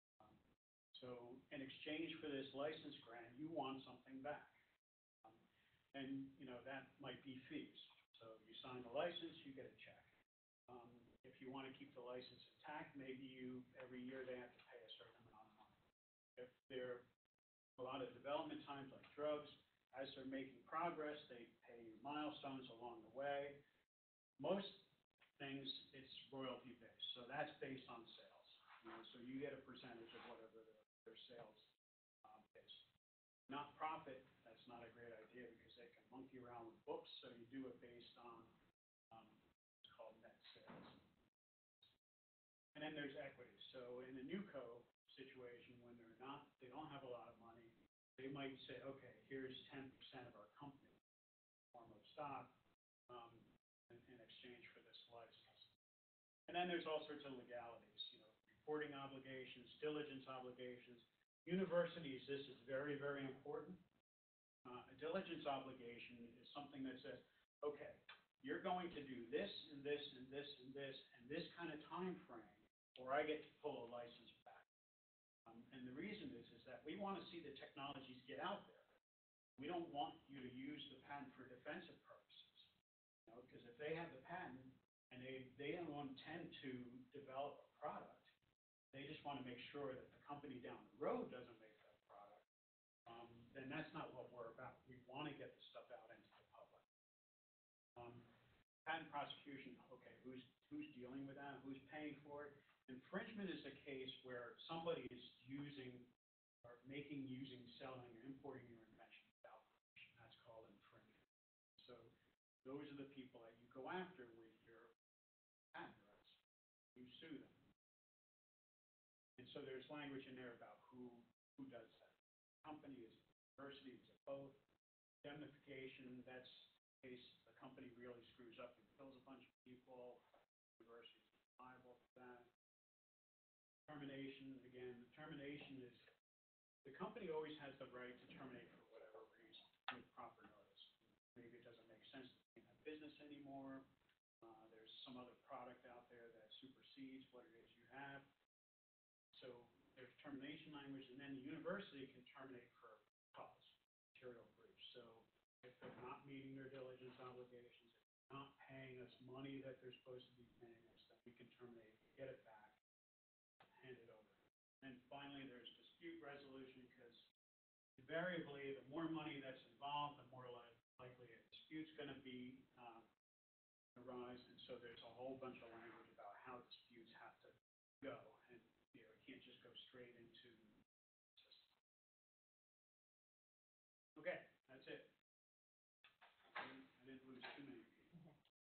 So in exchange for this license grant, you want something back. And, that might be fees. So you sign the license, you get a check. If you want to keep the license intact, maybe every year they have to pay a certain amount of money. If there are a lot of development times like drugs, as they're making progress, they pay you milestones along the way. Most things, it's royalty based. So that's based on sales. So you get a percentage of whatever their sales is. Not profit, that's not a great idea because they can monkey around with books. So you do it based on what's called net sales. And then there's equity. So in a NewCo situation, when they don't have a lot of money, they might say, okay, here's 10% of our company in the form of stock in exchange for this license. And then there's all sorts of legalities, reporting obligations, diligence obligations. Universities, this is very, very important. A diligence obligation is something that says, okay, you're going to do this and this and this and this and this kind of time frame, or I get to pull a license back. And the reason is that we want to see the technologies get out there. We don't want you to use the patent for defensive purposes, because if they have the patent and they don't intend to develop a product, they just want to make sure that the company down the road doesn't make that product, then that's not what we're about. We want to get the stuff out into the public. Patent prosecution, okay, who's dealing with that? Who's paying for it? Infringement is a case where somebody is using or making, using, selling, or importing your invention without permission. That's called infringement. So those are the people that you go after with your patent rights. You sue them. And so there's language in there about who does that. Company, is it university, is it both? Indemnification, that's in case the company really screws up and kills a bunch of people. University is liable for that. Termination, again, the termination is, the company always has the right to terminate for whatever reason, with proper notice. Maybe it doesn't make sense to be in that business anymore. There's some other product out there that supersedes what it is you have. So there's termination language, and then the university can terminate for cause, material breach. So if they're not meeting their diligence obligations, if they're not paying us money that they're supposed to be paying us, then we can terminate, get it back, hand it over. And finally, there's dispute resolution, because invariably, the more money that's involved, the more likely a dispute's going to be arise. And so there's a whole bunch of language about how disputes have to go, and it can't just go straight into the system. Okay, that's it. I didn't lose too many people.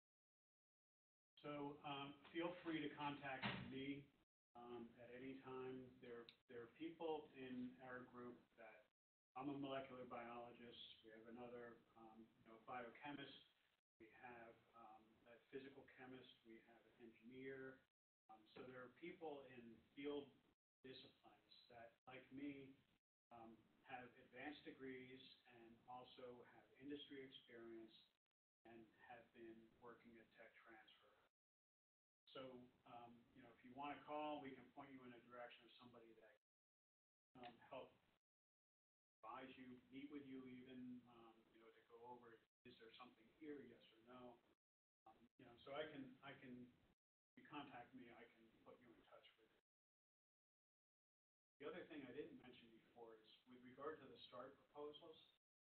So feel free to contact me at any time. There are people in our group that, I'm a molecular biologist. We have another biochemist. We have a physical chemist. We have an engineer. So there are people in field disciplines that, like me, have advanced degrees and also have industry experience and have been working at Tech Transfer. So, if you want to call, we can point you in a direction of somebody that can help advise you, meet with you even, to go over, is there something here, yes or no? So I can, if you contact me, I can put you in touch with you. The other thing I didn't mention before is with regard to the START proposals,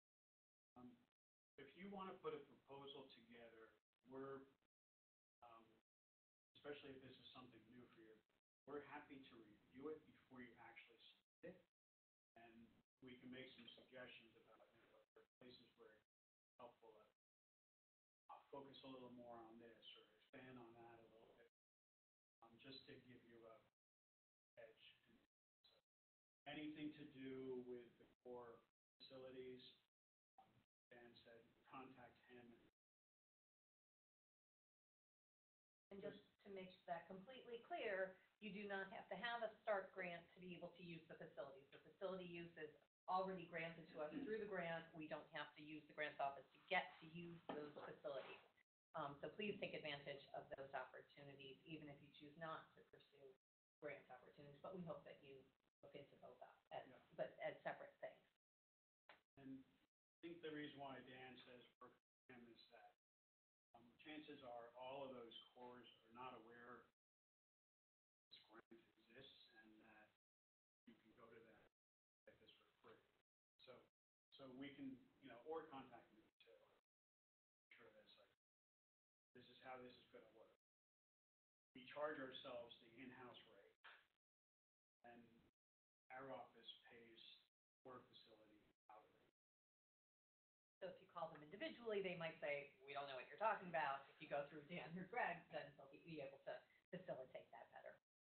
if you want to put a proposal together, we're, especially if this is something new for you, we're happy to review it before you actually submit it. And we can make some suggestions about, there are places where it's helpful to focus a little more on this or expand on that a little bit, just to give you a edge. So anything to do with the core facilities, Dan said, contact him. And just to make that completely clear, you do not have to have a START grant to be able to use the facilities. The facility use is already granted to us through the grant. We don't have to use the grants office to get to use those facilities. So please take advantage of those opportunities, even if you choose not to pursue grant opportunities. But we hope that you look into both but as separate things. And I think the reason why Dan says work with him is that chances are all of those cores are not aware this grant exists and that you can go to that like this for free. So we can, or contact me too. I'm sure that's like, this is how this is going to work. We charge ourselves the in-house rate, and our office pays for facility out of it. So if you call them individually, they might say, we don't know what you're talking about. If you go through Dan or Greg, then they'll be able to facilitate that better.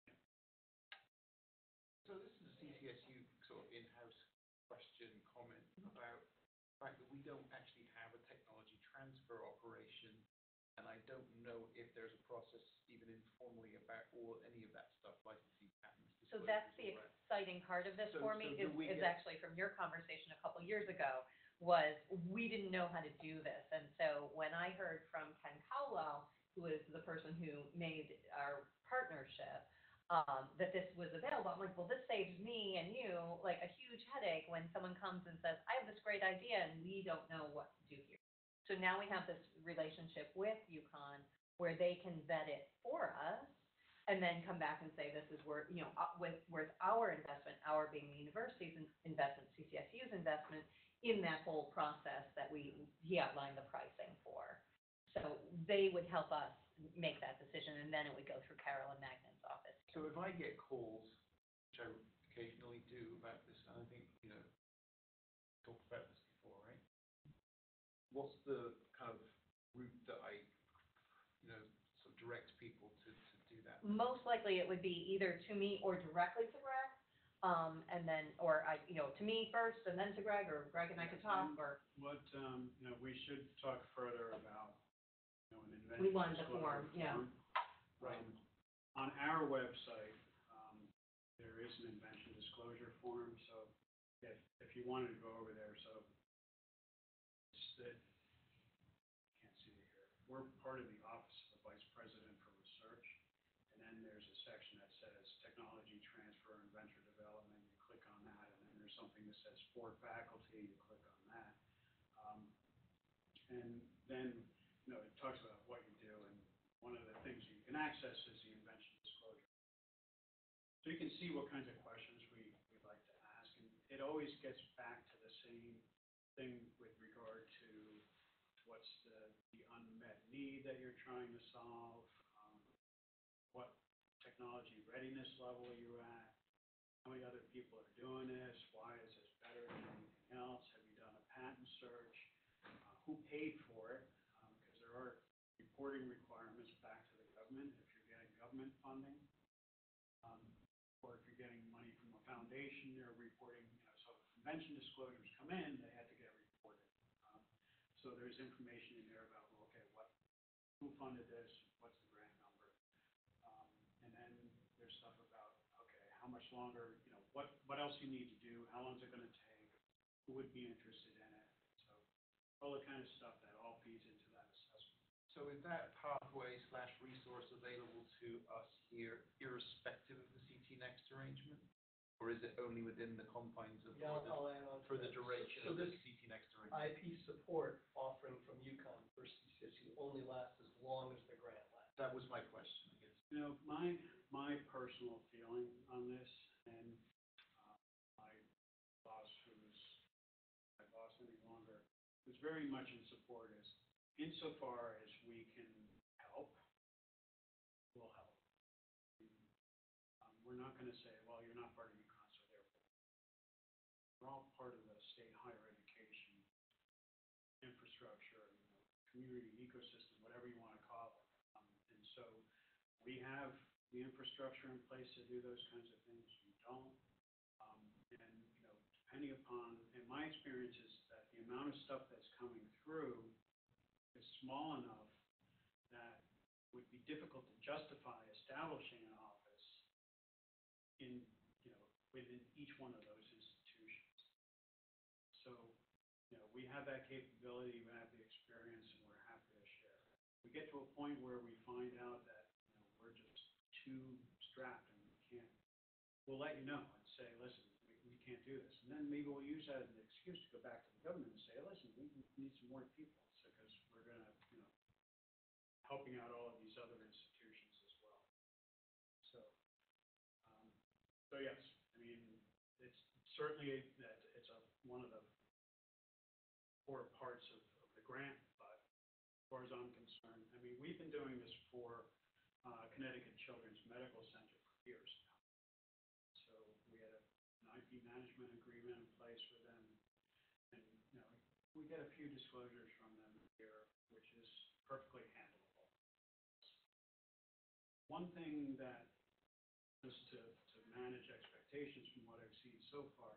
So this is a CCSU sort of in-house question, comment about the fact that we don't actually have a technology transfer operation, and I don't know if there's a process even informally about any of that stuff, licensing patents. So that's the exciting part of this for me, is actually from your conversation a couple years ago, was we didn't know how to do this. And so when I heard from Ken Cowell, who is the person who made our partnership, that this was available, I'm like, well, this saves me and you like a huge headache when someone comes and says, I have this great idea and we don't know what to do here. So now we have this relationship with UConn where they can vet it for us, and then come back and say, this is where, you know, where's our investment, our being the university's investment, CCSU's investment in that whole process that he outlined the pricing for. So they would help us make that decision, and then it would go through Carolyn Magnan's office. So if I get calls, which I occasionally do about this, and I think, you know, talked about this before, right? What's the kind of route that I, you know, sort of direct people to do that? Most likely it would be either to me or directly to Greg, and then, or to me first and then to Greg, or Greg and I could talk, or. What, we should talk further about, an invention. We wanted the disclosure form, yeah. Right. On our website, there is an invention disclosure form, so if you wanted to go over there, so it's that, can't see it here. We're part of the Office of the Vice President for Research, and then there's a section that says technology transfer and venture development. You click on that, and then there's something that says for faculty. You click on that, and then it talks about what you do, and one of the things you can access is the invention disclosure. So you can see what kinds of questions we'd like to ask, and it always gets back to the same thing with regard to what's the unmet need that you're trying to solve, what technology readiness level are you at, how many other people are doing this, why is this better than anything else, have you done a patent search, who paid for it, because there are reporting requirements back to the government if you're getting government funding, or if you're getting money from a foundation, you're reporting, so if invention disclosures come in, they have to get reported. So there's information in there about, who funded this, what's the grant number, and then there's stuff about, how much longer, what else you need to do, how long is it going to take, who would be interested in it, so all the kind of stuff that all feeds into that assessment. So is that pathway / resource available to us here, irrespective of the CT Next arrangement? Or is it only within the confines of, Yeah, I'll add on to for the that. duration So of the this CT Next arrangement? IP support offering from UConn for CCSU only lasts as long as the grant lasts. That was my question, I guess. My personal feeling on this, and my boss, who's my boss any longer, who's very much in support, is insofar as we can help, we'll help. We're not going to say, well, you're not part of UConn, so therefore. We're all part of the state higher education infrastructure, community ecosystem, whatever you want to call it. And so we have the infrastructure in place to do those kinds of things. You don't. And, depending upon, and my experience is that the amount of stuff that's coming through is small enough that it would be difficult to justify establishing an office in, within each one of those institutions. So, we have that capability, we have the experience, and we're happy to share it. We get to a point where we find out that, we're just too strapped and we can't, we'll let you know and say, listen, we can't do this. And then maybe we'll use that as an excuse to go back to the government and say, listen, we need some more people, because we're going to, helping out all of these other institutions as well. So, yes, it's certainly that it's one of the core parts of the grant, but as far as I'm concerned, we've been doing this for Connecticut Children's Medical Center for years now. So we had an IP management agreement in place with them, and we get a few disclosures from them here, which is perfectly handleable. One thing that, just to manage expectations from what I've seen so far,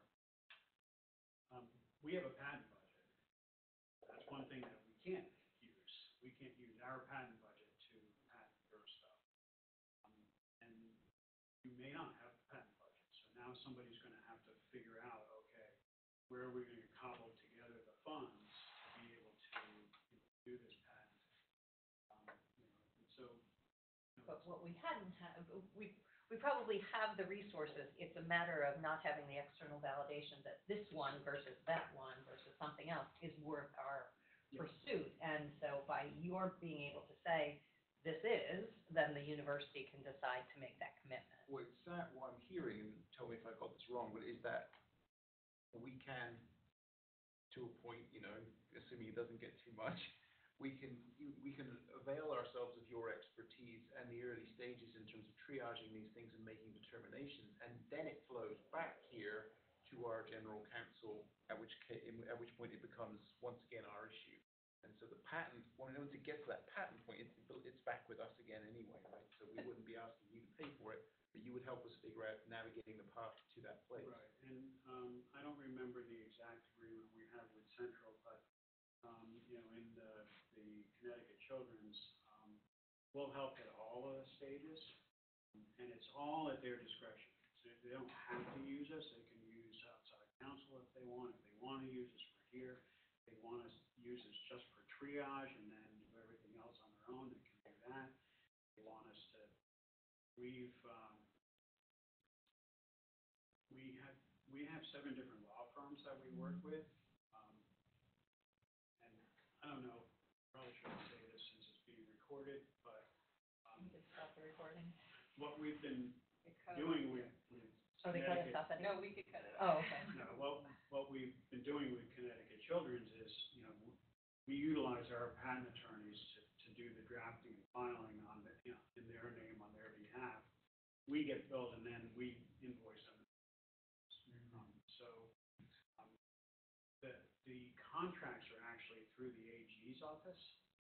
we have a patent budget. That's one thing that we can't use. We can't use our patent budget to patent your stuff. And you may not have a patent budget. So now somebody's going to have to figure out, where are we going to cobble together the funds to be able to do this patent? And so. But what we hadn't had, we probably have the resources. It's a matter of not having the external validation that this one versus that one versus something else is worth our pursuit. And so by your being able to say, this is, then the university can decide to make that commitment. Well, it's that, what I'm hearing, and tell me if I got this wrong, but is that we can, to a point, you know, assuming it doesn't get too much, we can avail ourselves of your expertise and the early stages in terms of triaging these things and making determinations, and then it flows back here to our general counsel, at which point it becomes once again our issue. And so the patent, once it gets to that patent point, it's back with us again anyway, right? So we wouldn't be asking you to pay for it, but you would help us figure out navigating the path to that place. Right, and, I don't remember the exact agreement we have with Central, but, you know, in the Connecticut Children's, we'll help at all of the stages, and it's all at their discretion. So they don't have to use us, they can use outside counsel if they want to use us for here, if they want us to use us just for triage and then do everything else on their own, they can do that. If they want us to, we have 7 different law firms that we work with, and I don't know, probably shouldn't say this since it's being recorded, but, You can stop the recording. what we've been It cut doing off. with Oh, they cut us Connecticut. off anyway? No, we could cut it off. Oh, okay. No, what we've been doing with Connecticut Children's is, you know, we utilize our patent attorneys to do the drafting and filing on the, you know, in their name, on their behalf. We get billed and then we invoice them. So, the contracts are actually through the AG's office.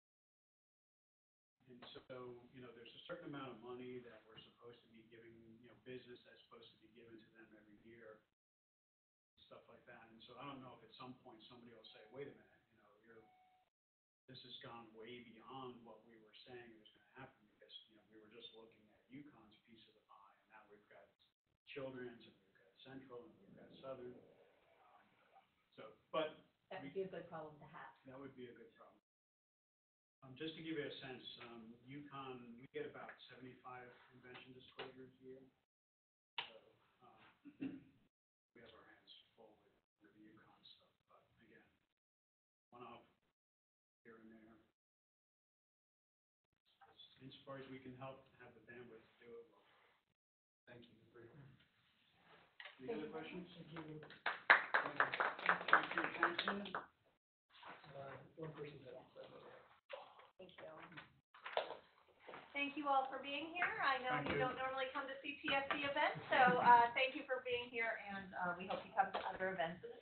And so, you know, there's a certain amount of money that we're supposed to be giving, you know, business that's supposed to be given to them every year, stuff like that. And so I don't know if at some point somebody will say, wait a minute, you know, this has gone way beyond what we were saying was gonna happen, because, you know, we were just looking at UConn's piece of the pie, and now we've got Children's, and we've got Central, and we've got Southern. But That would be a good problem to have. that would be a good problem. Just to give you a sense, UConn, we get about 75 invention disclosures a year. So, we have our hands full with the UConn stuff, but again, one-off here and there. Insofar as we can help, have the bandwidth to do it, well, Thank you. any other questions? Thank you. Thanks for your attention. One person's had it. Thank you. Thank you all for being here. I know Thank you you. don't normally come to CPSC events, so thank you for being here, and we hope you come to other events in the